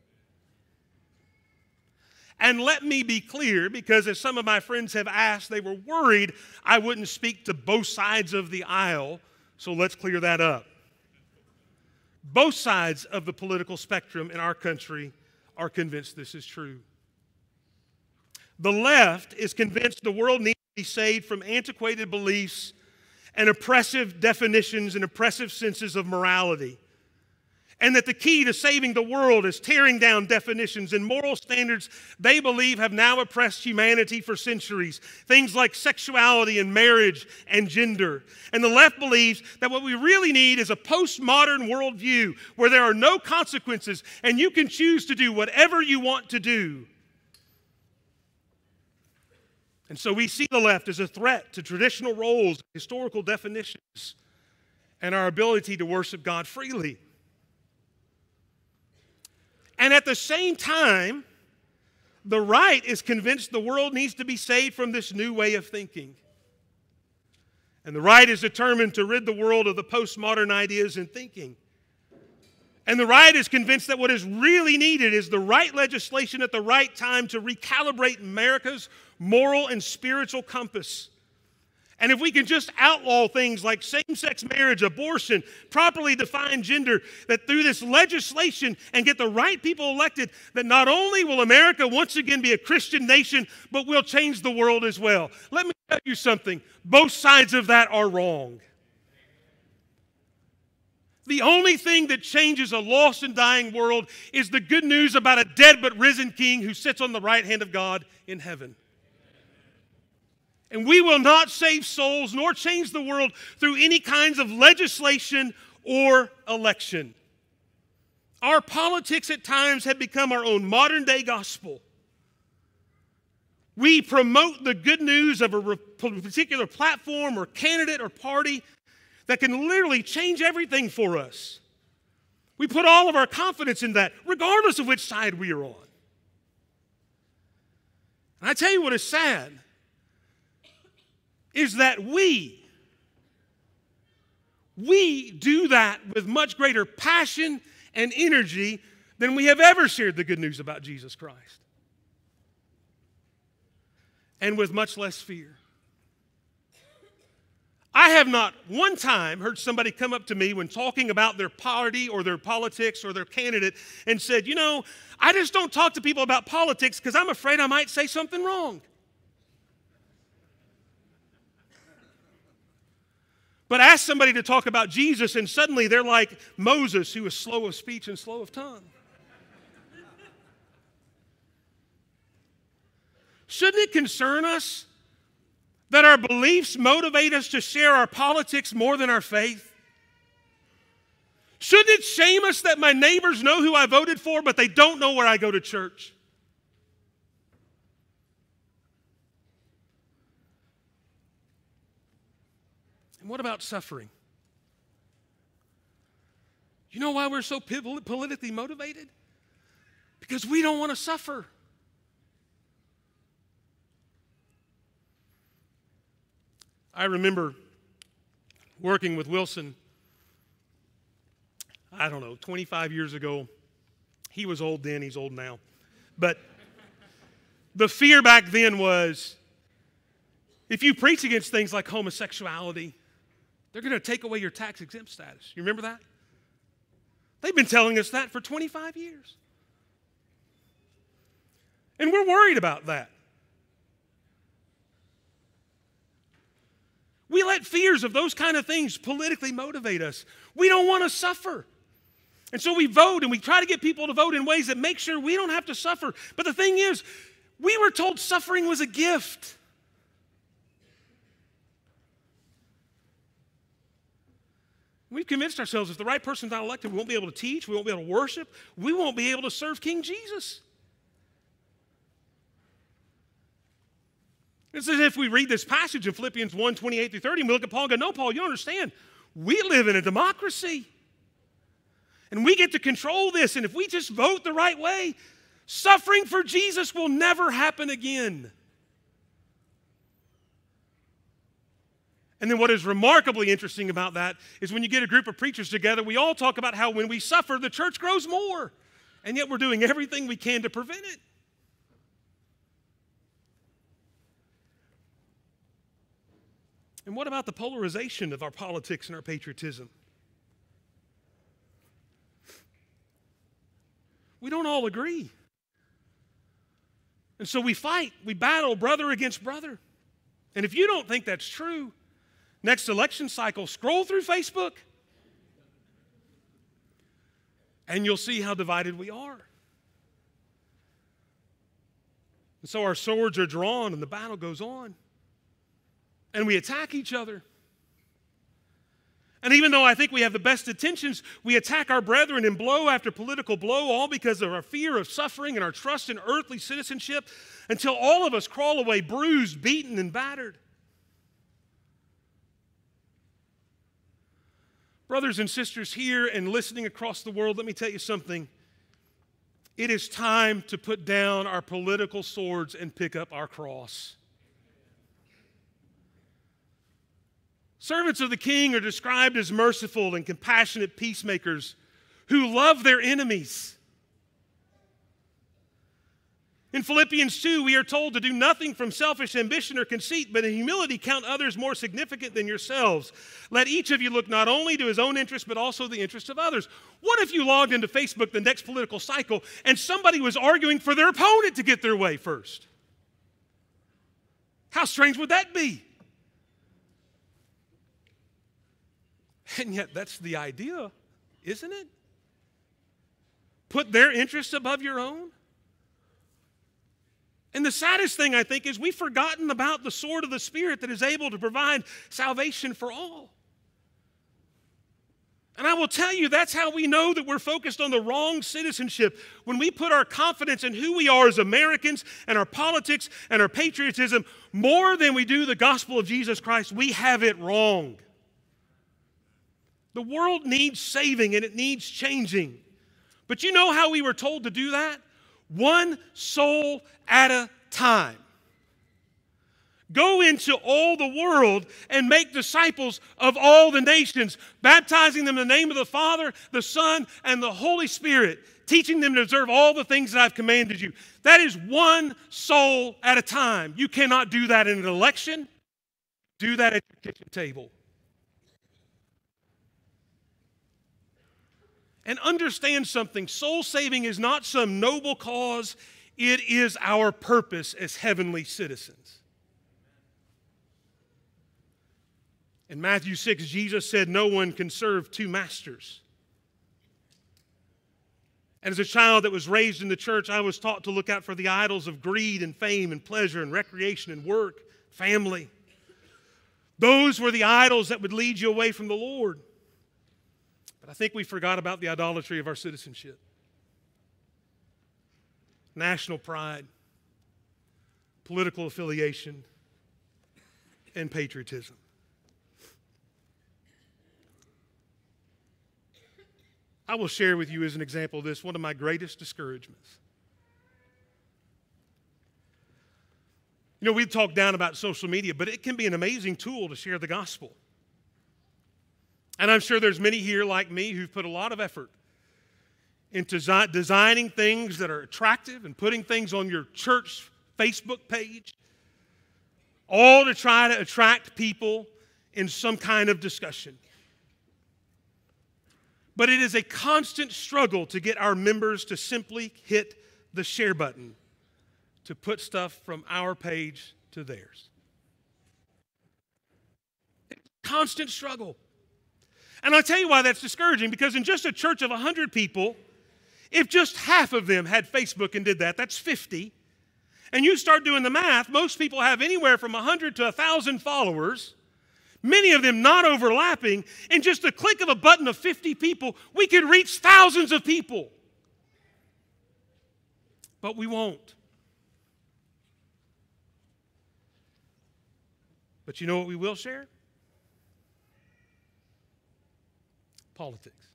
And let me be clear, because as some of my friends have asked, they were worried I wouldn't speak to both sides of the aisle, so let's clear that up. Both sides of the political spectrum in our country are convinced this is true. The left is convinced the world needs to be saved from antiquated beliefs and oppressive definitions and oppressive senses of morality. And that the key to saving the world is tearing down definitions and moral standards they believe have now oppressed humanity for centuries. Things like sexuality and marriage and gender. And the left believes that what we really need is a postmodern worldview where there are no consequences and you can choose to do whatever you want to do. And so we see the left as a threat to traditional roles, historical definitions, and our ability to worship God freely. And at the same time, the right is convinced the world needs to be saved from this new way of thinking. And the right is determined to rid the world of the postmodern ideas and thinking. And the right is convinced that what is really needed is the right legislation at the right time to recalibrate America's moral and spiritual compass. And if we can just outlaw things like same-sex marriage, abortion, properly defined gender, that through this legislation and get the right people elected, that not only will America once again be a Christian nation, but will change the world as well. Let me tell you something. Both sides of that are wrong. The only thing that changes a lost and dying world is the good news about a dead but risen King who sits on the right hand of God in heaven. And we will not save souls nor change the world through any kinds of legislation or election. Our politics at times have become our own modern-day gospel. We promote the good news of a particular platform or candidate or party that can literally change everything for us. We put all of our confidence in that, regardless of which side we are on. And I tell you what is sad is that we do that with much greater passion and energy than we have ever shared the good news about Jesus Christ. And with much less fear. I have not one time heard somebody come up to me when talking about their party or their politics or their candidate and said, you know, I just don't talk to people about politics because I'm afraid I might say something wrong. But ask somebody to talk about Jesus and suddenly they're like Moses, who was slow of speech and slow of tongue. Shouldn't it concern us that our beliefs motivate us to share our politics more than our faith? Shouldn't it shame us that my neighbors know who I voted for, but they don't know where I go to church? And what about suffering? You know why we're so politically motivated? Because we don't want to suffer. I remember working with Wilson, I don't know, 25 years ago. He was old then, he's old now. But the fear back then was, if you preach against things like homosexuality, they're going to take away your tax-exempt status. You remember that? They've been telling us that for 25 years. And we're worried about that. We let fears of those kind of things politically motivate us. We don't want to suffer. And so we vote and we try to get people to vote in ways that make sure we don't have to suffer. But the thing is, we were told suffering was a gift. We've convinced ourselves if the right person's not elected, we won't be able to teach, we won't be able to worship, we won't be able to serve King Jesus. It's as if we read this passage in Philippians 1, 28 through 30, and we look at Paul and go, no, Paul, you don't understand. We live in a democracy. And we get to control this. And if we just vote the right way, suffering for Jesus will never happen again. And then what is remarkably interesting about that is when you get a group of preachers together, we all talk about how when we suffer, the church grows more. And yet we're doing everything we can to prevent it. And what about the polarization of our politics and our patriotism? We don't all agree. And so we fight, we battle brother against brother. And if you don't think that's true, next election cycle, scroll through Facebook and you'll see how divided we are. And so our swords are drawn and the battle goes on. And we attack each other. And even though I think we have the best intentions, we attack our brethren in blow after political blow, all because of our fear of suffering and our trust in earthly citizenship, until all of us crawl away bruised, beaten, and battered. Brothers and sisters here and listening across the world, let me tell you something. It is time to put down our political swords and pick up our cross. Servants of the King are described as merciful and compassionate peacemakers who love their enemies. In Philippians 2, we are told to do nothing from selfish ambition or conceit, but in humility count others more significant than yourselves. Let each of you look not only to his own interest, but also the interest of others. What if you logged into Facebook the next political cycle and somebody was arguing for their opponent to get their way first? How strange would that be? And yet that's the idea, isn't it? Put their interests above your own? And the saddest thing, I think, is we've forgotten about the sword of the Spirit that is able to provide salvation for all. And I will tell you, that's how we know that we're focused on the wrong citizenship. When we put our confidence in who we are as Americans and our politics and our patriotism more than we do the gospel of Jesus Christ, we have it wrong. The world needs saving and it needs changing. But you know how we were told to do that? One soul at a time. Go into all the world and make disciples of all the nations, baptizing them in the name of the Father, the Son, and the Holy Spirit, teaching them to observe all the things that I've commanded you. That is one soul at a time. You cannot do that in an election. Do that at your kitchen table. And understand something, soul saving is not some noble cause, it is our purpose as heavenly citizens. In Matthew 6, Jesus said, no one can serve two masters. And as a child that was raised in the church, I was taught to look out for the idols of greed and fame and pleasure and recreation and work, family. Those were the idols that would lead you away from the Lord. But I think we forgot about the idolatry of our citizenship. National pride, political affiliation, and patriotism. I will share with you as an example of this one of my greatest discouragements. You know, we talk down about social media, but it can be an amazing tool to share the gospel. And I'm sure there's many here like me who've put a lot of effort into designing things that are attractive and putting things on your church Facebook page, all to try to attract people in some kind of discussion. But it is a constant struggle to get our members to simply hit the share button to put stuff from our page to theirs. It's a constant struggle. And I'll tell you why that's discouraging, because in just a church of 100 people, if just half of them had Facebook and did that, that's 50. And you start doing the math, most people have anywhere from 100 to 1,000 followers, many of them not overlapping. In just a click of a button of 50 people, we could reach thousands of people. But we won't. But you know what we will share? Politics.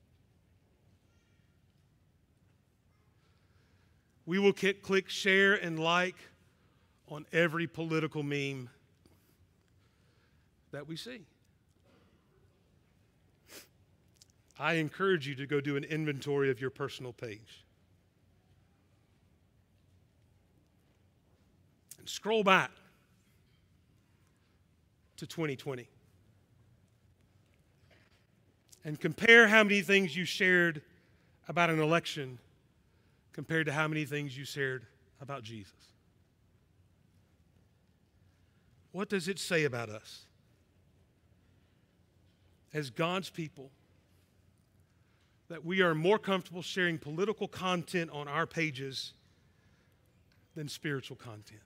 We will click share and like on every political meme that we see. I encourage you to go do an inventory of your personal page. And scroll back to 2020. And compare how many things you shared about an election compared to how many things you shared about Jesus. What does it say about us as God's people that we are more comfortable sharing political content on our pages than spiritual content?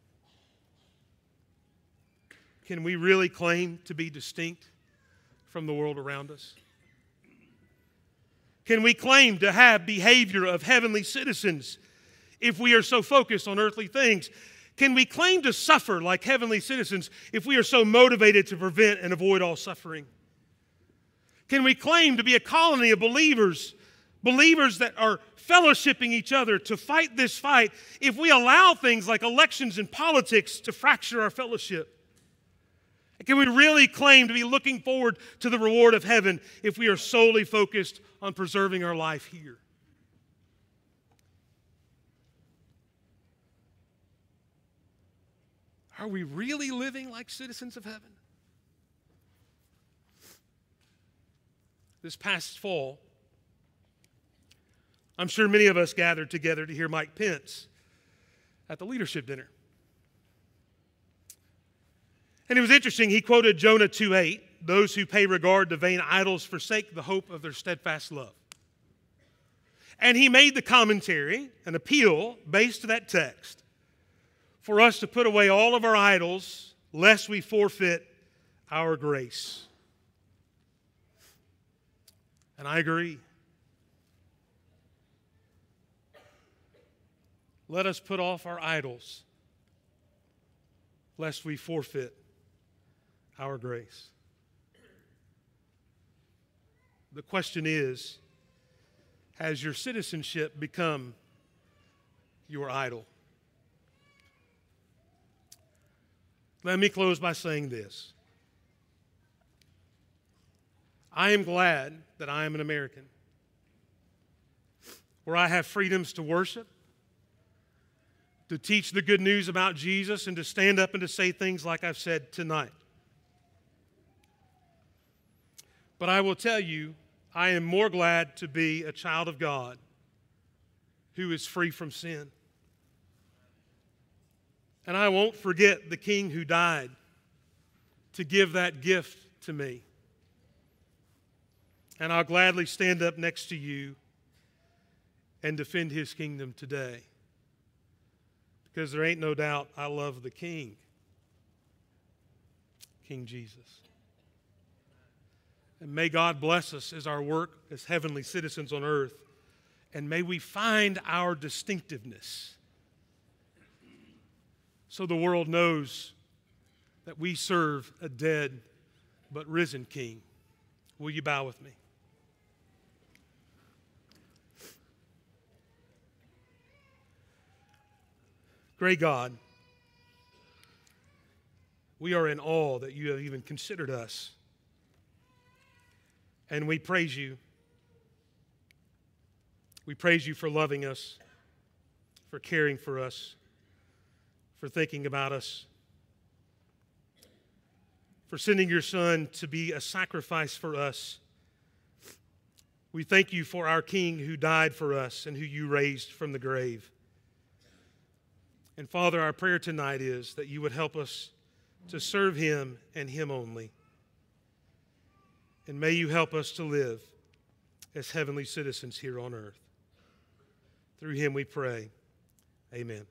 Can we really claim to be distinct from the world around us? Can we claim to have behavior of heavenly citizens if we are so focused on earthly things? Can we claim to suffer like heavenly citizens if we are so motivated to prevent and avoid all suffering? Can we claim to be a colony of believers that are fellowshipping each other to fight this fight if we allow things like elections and politics to fracture our fellowship? Can we really claim to be looking forward to the reward of heaven if we are solely focused on preserving our life here? Are we really living like citizens of heaven? This past fall, I'm sure many of us gathered together to hear Mike Pence at the leadership dinner. And it was interesting, he quoted Jonah 2:8, "Those who pay regard to vain idols forsake the hope of their steadfast love." And he made the commentary, an appeal based to that text, for us to put away all of our idols lest we forfeit our grace. And I agree. Let us put off our idols lest we forfeit our grace. The question is, has your citizenship become your idol? Let me close by saying this. I am glad that I am an American, where I have freedoms to worship, to teach the good news about Jesus, and to stand up and to say things like I've said tonight. But I will tell you, I am more glad to be a child of God who is free from sin. And I won't forget the King who died to give that gift to me. And I'll gladly stand up next to you and defend his kingdom today. Because there ain't no doubt I love the King, King Jesus. And may God bless us as our work as heavenly citizens on earth. And may we find our distinctiveness so the world knows that we serve a dead but risen King. Will you bow with me? Great God, we are in awe that you have even considered us. And we praise you. We praise you for loving us, for caring for us, for thinking about us, for sending your Son to be a sacrifice for us. We thank you for our King who died for us and who you raised from the grave. And Father, our prayer tonight is that you would help us to serve him and him only. And may you help us to live as heavenly citizens here on earth. Through him we pray. Amen.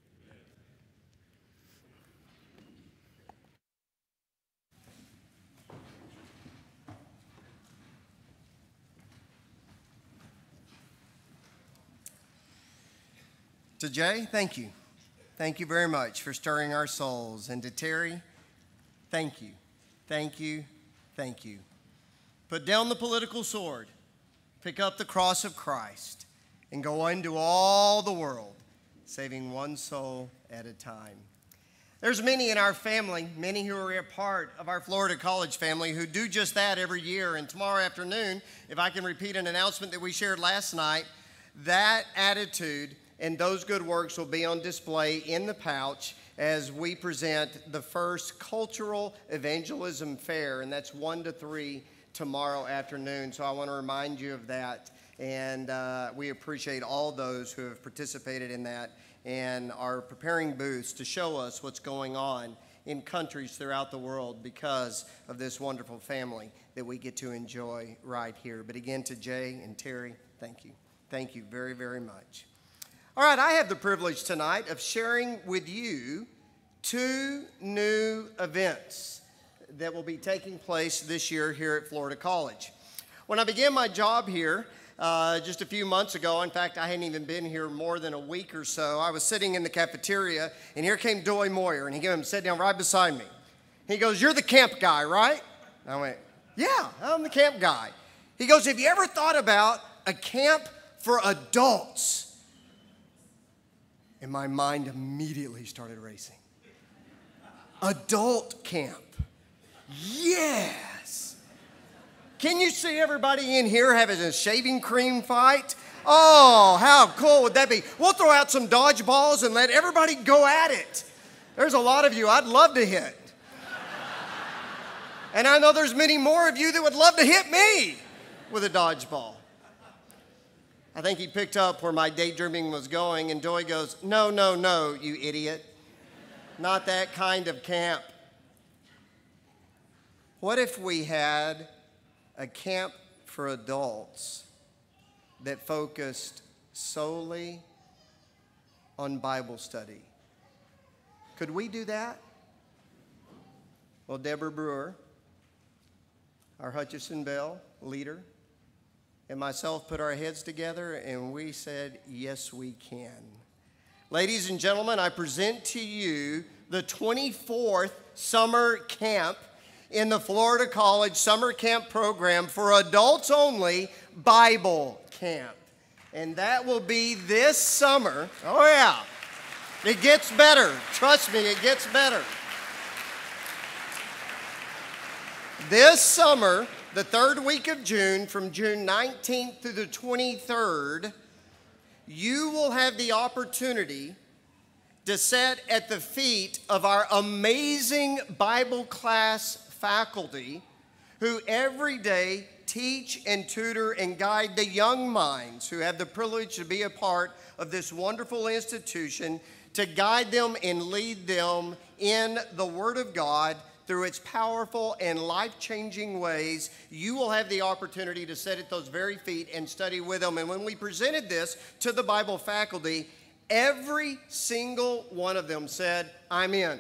To Jay, thank you. Thank you very much for stirring our souls. And to Terry, thank you. Thank you. Thank you. Put down the political sword, pick up the cross of Christ, and go into all the world, saving one soul at a time. There's many in our family, many who are a part of our Florida College family who do just that every year. And tomorrow afternoon, if I can repeat an announcement that we shared last night, that attitude and those good works will be on display in the pouch as we present the first cultural evangelism fair, and that's 1 to 3 tomorrow afternoon. So I want to remind you of that, and we appreciate all those who have participated in that and are preparing booths to show us what's going on in countries throughout the world because of this wonderful family that we get to enjoy right here. But again, to Jay and Terry, thank you. Thank you very, very much. All right, I have the privilege tonight of sharing with you 2 new events that will be taking place this year here at Florida College. When I began my job here just a few months ago, in fact, I hadn't even been here more than a week or so, I was sitting in the cafeteria, and here came Doy Moyer, and he came and sat down right beside me. He goes, "You're the camp guy, right?" I went, "Yeah, I'm the camp guy." He goes, "Have you ever thought about a camp for adults?" And my mind immediately started racing. Adult camp. Yes. Can you see everybody in here having a shaving cream fight? Oh, how cool would that be? We'll throw out some dodgeballs and let everybody go at it. There's a lot of you I'd love to hit. And I know there's many more of you that would love to hit me with a dodgeball. I think he picked up where my daydreaming was going, and Joy goes, no, no, no, you idiot. Not that kind of camp. What if we had a camp for adults that focused solely on Bible study? Could we do that? Well, Deborah Brewer, our Hutchison Bell leader, and myself put our heads together and we said, yes, we can. Ladies and gentlemen, I present to you the 24th summer camp in the Florida College Summer Camp Program for adults only, Bible Camp. And that will be this summer. Oh yeah, it gets better. Trust me, it gets better. This summer, the third week of June, from June 19th through the 23rd, you will have the opportunity to sit at the feet of our amazing Bible class faculty who every day teach and tutor and guide the young minds who have the privilege to be a part of this wonderful institution, to guide them and lead them in the Word of God through its powerful and life-changing ways. You will have the opportunity to sit at those very feet and study with them. And when we presented this to the Bible faculty, every single one of them said, I'm in.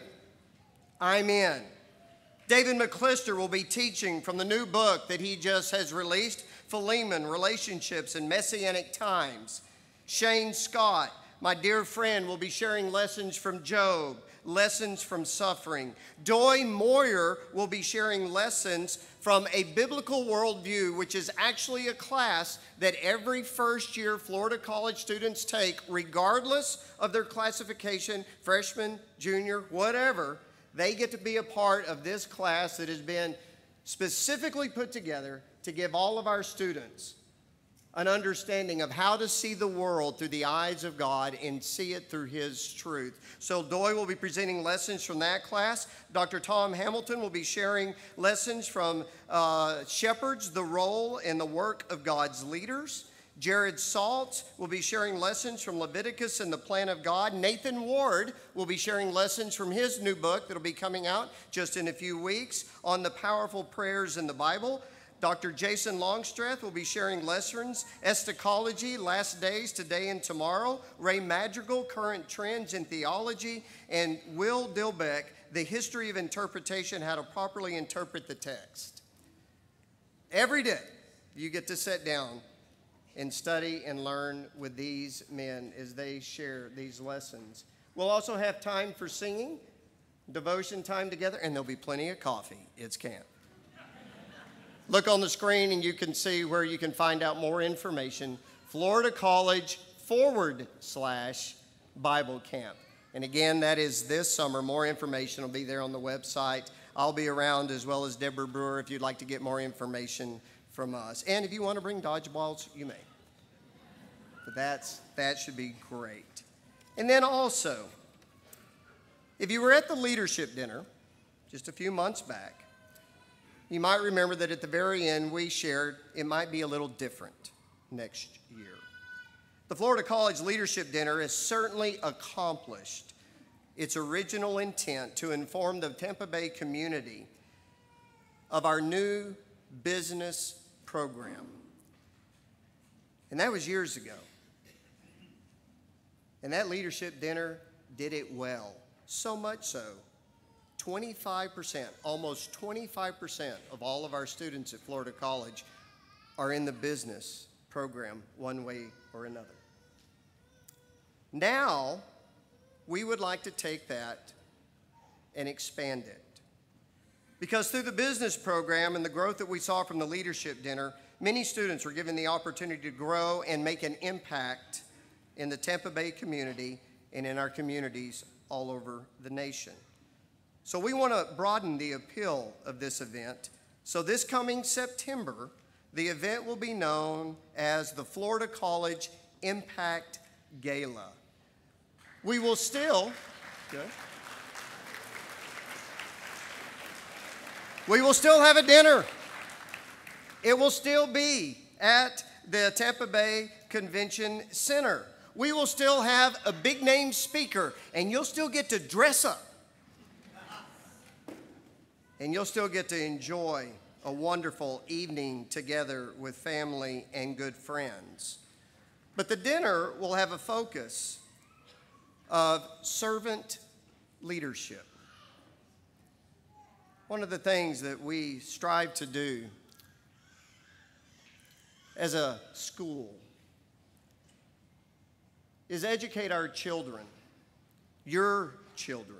I'm in. David McClister will be teaching from the new book that he just has released, Philemon, Relationships in Messianic Times. Shane Scott, my dear friend, will be sharing lessons from Job, lessons from suffering. Doy Moyer will be sharing lessons from a biblical worldview, which is actually a class that every first-year Florida College students take, regardless of their classification, freshman, junior, whatever. They get to be a part of this class that has been specifically put together to give all of our students an understanding of how to see the world through the eyes of God and see it through His truth. So Doy will be presenting lessons from that class. Dr. Tom Hamilton will be sharing lessons from Shepherds, the role and the work of God's leaders. Jared Saltz will be sharing lessons from Leviticus and the plan of God. Nathan Ward will be sharing lessons from his new book that will be coming out just in a few weeks on the powerful prayers in the Bible. Dr. Jason Longstreth will be sharing lessons, eschatology, last days, today and tomorrow. Ray Madrigal, current trends in theology. And Will Dilbeck, the history of interpretation, how to properly interpret the text. Every day, you get to sit down and study and learn with these men as they share these lessons. We'll also have time for singing, devotion time together, and there'll be plenty of coffee. It's camp. Look on the screen and you can see where you can find out more information. Florida College /Bible Camp. And again, that is this summer. More information will be there on the website. I'll be around as well as Deborah Brewer if you'd like to get more information from us. And if you want to bring dodgeballs, you may. But that should be great. And then also, if you were at the leadership dinner just a few months back, you might remember that at the very end we shared it might be a little different next year. The Florida College Leadership Dinner has certainly accomplished its original intent to inform the Tampa Bay community of our new business program. And that was years ago. And that leadership dinner did it well, so much so 25%, almost 25% of all of our students at Florida College are in the business program one way or another. Now, we would like to take that and expand it. Because through the business program and the growth that we saw from the leadership dinner, many students were given the opportunity to grow and make an impact in the Tampa Bay community and in our communities all over the nation. So we want to broaden the appeal of this event. So this coming September, the event will be known as the Florida College Impact Gala. We will still, we will still have a dinner. It will still be at the Tampa Bay Convention Center. We will still have a big name speaker, and you'll still get to dress up. And you'll still get to enjoy a wonderful evening together with family and good friends. But the dinner will have a focus of servant leadership. One of the things that we strive to do as a school is educate our children, your children,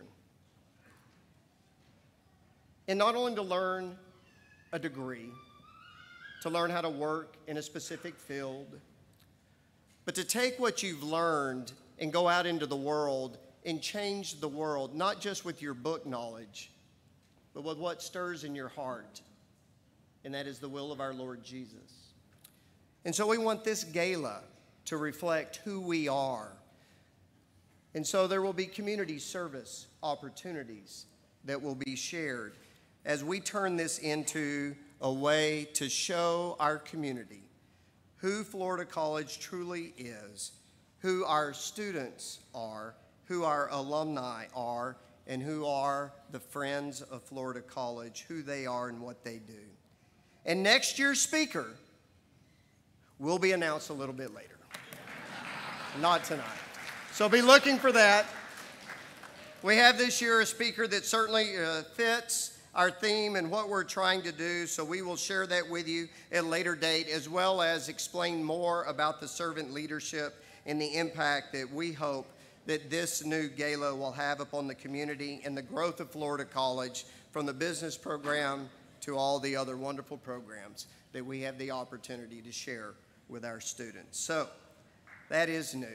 and not only to learn a degree, to learn how to work in a specific field, but to take what you've learned and go out into the world and change the world, not just with your book knowledge, but with what stirs in your heart, and that is the will of our Lord Jesus. And so we want this gala to reflect who we are. And so there will be community service opportunities that will be shared as we turn this into a way to show our community who Florida College truly is, who our students are, who our alumni are, and who are the friends of Florida College, who they are and what they do. And next year's speaker will be announced a little bit later, not tonight. So be looking for that. We have this year a speaker that certainly fits our theme and what we're trying to do, so we will share that with you at a later date, as well as explain more about the servant leadership and the impact that we hope that this new gala will have upon the community and the growth of Florida College, from the business program to all the other wonderful programs that we have the opportunity to share with our students. So that is new.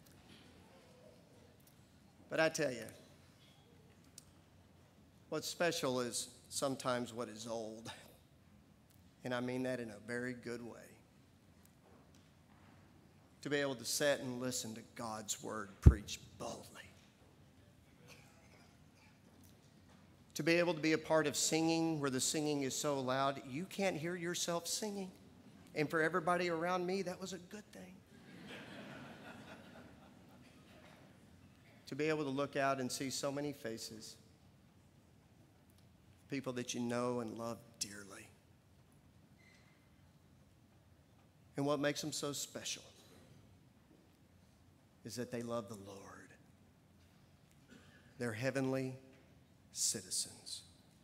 But I tell you, what's special is sometimes what is old. And I mean that in a very good way. To be able to sit and listen to God's word preached boldly. To be able to be a part of singing where the singing is so loud you can't hear yourself singing. And for everybody around me, that was a good thing. To be able to look out and see so many faces, people that you know and love dearly. And what makes them so special is that they love the Lord. They're heavenly citizens.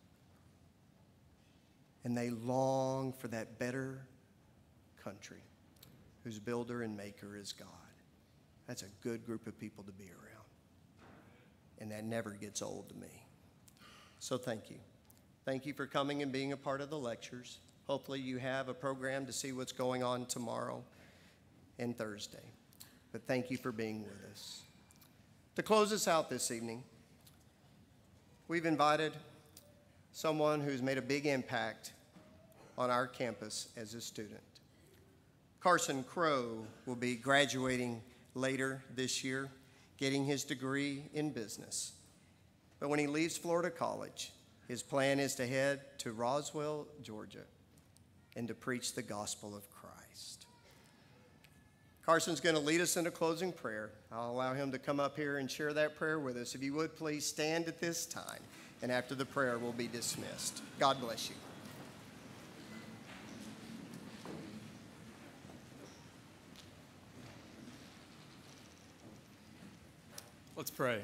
And they long for that better country whose builder and maker is God. That's a good group of people to be around. And that never gets old to me. So thank you. Thank you for coming and being a part of the lectures. Hopefully you have a program to see what's going on tomorrow and Thursday. But thank you for being with us. To close us out this evening, we've invited someone who's made a big impact on our campus as a student. Carson Crow will be graduating later this year, getting his degree in business. But when he leaves Florida College, his plan is to head to Roswell, Georgia, and to preach the gospel of Christ. Carson's going to lead us in a closing prayer. I'll allow him to come up here and share that prayer with us. If you would, please stand at this time, and after the prayer, we'll be dismissed. God bless you. Let's pray.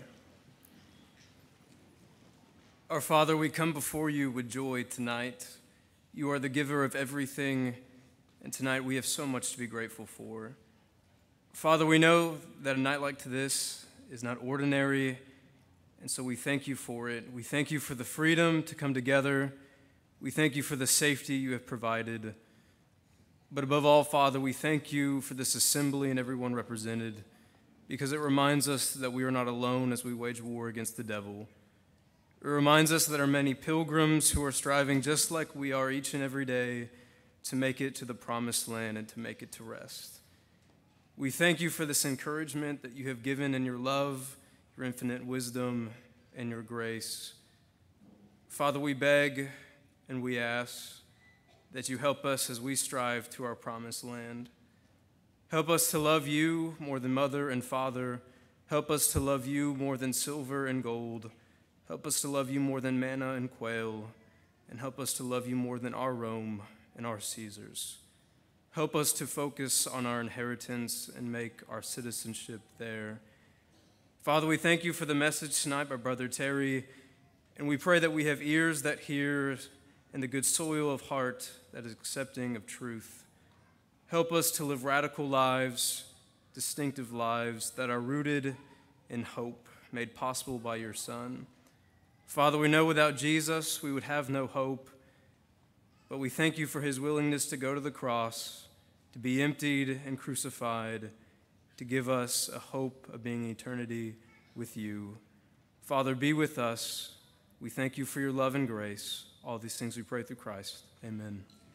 Our Father, we come before you with joy tonight. You are the giver of everything, and tonight we have so much to be grateful for. Father, we know that a night like this is not ordinary, and so we thank you for it. We thank you for the freedom to come together. We thank you for the safety you have provided. But above all, Father, we thank you for this assembly and everyone represented, because it reminds us that we are not alone as we wage war against the devil. It reminds us that there are many pilgrims who are striving just like we are each and every day to make it to the promised land and to make it to rest. We thank you for this encouragement that you have given in your love, your infinite wisdom, and your grace. Father, we beg and we ask that you help us as we strive to our promised land. Help us to love you more than mother and father. Help us to love you more than silver and gold. Help us to love you more than manna and quail. And help us to love you more than our Rome and our Caesars. Help us to focus on our inheritance and make our citizenship there. Father, we thank you for the message tonight by Brother Terry, and we pray that we have ears that hear and the good soil of heart that is accepting of truth. Help us to live radical lives, distinctive lives that are rooted in hope, made possible by your Son. Father, we know without Jesus we would have no hope, but we thank you for his willingness to go to the cross, to be emptied and crucified, to give us a hope of being eternity with you. Father, be with us. We thank you for your love and grace. All these things we pray through Christ. Amen.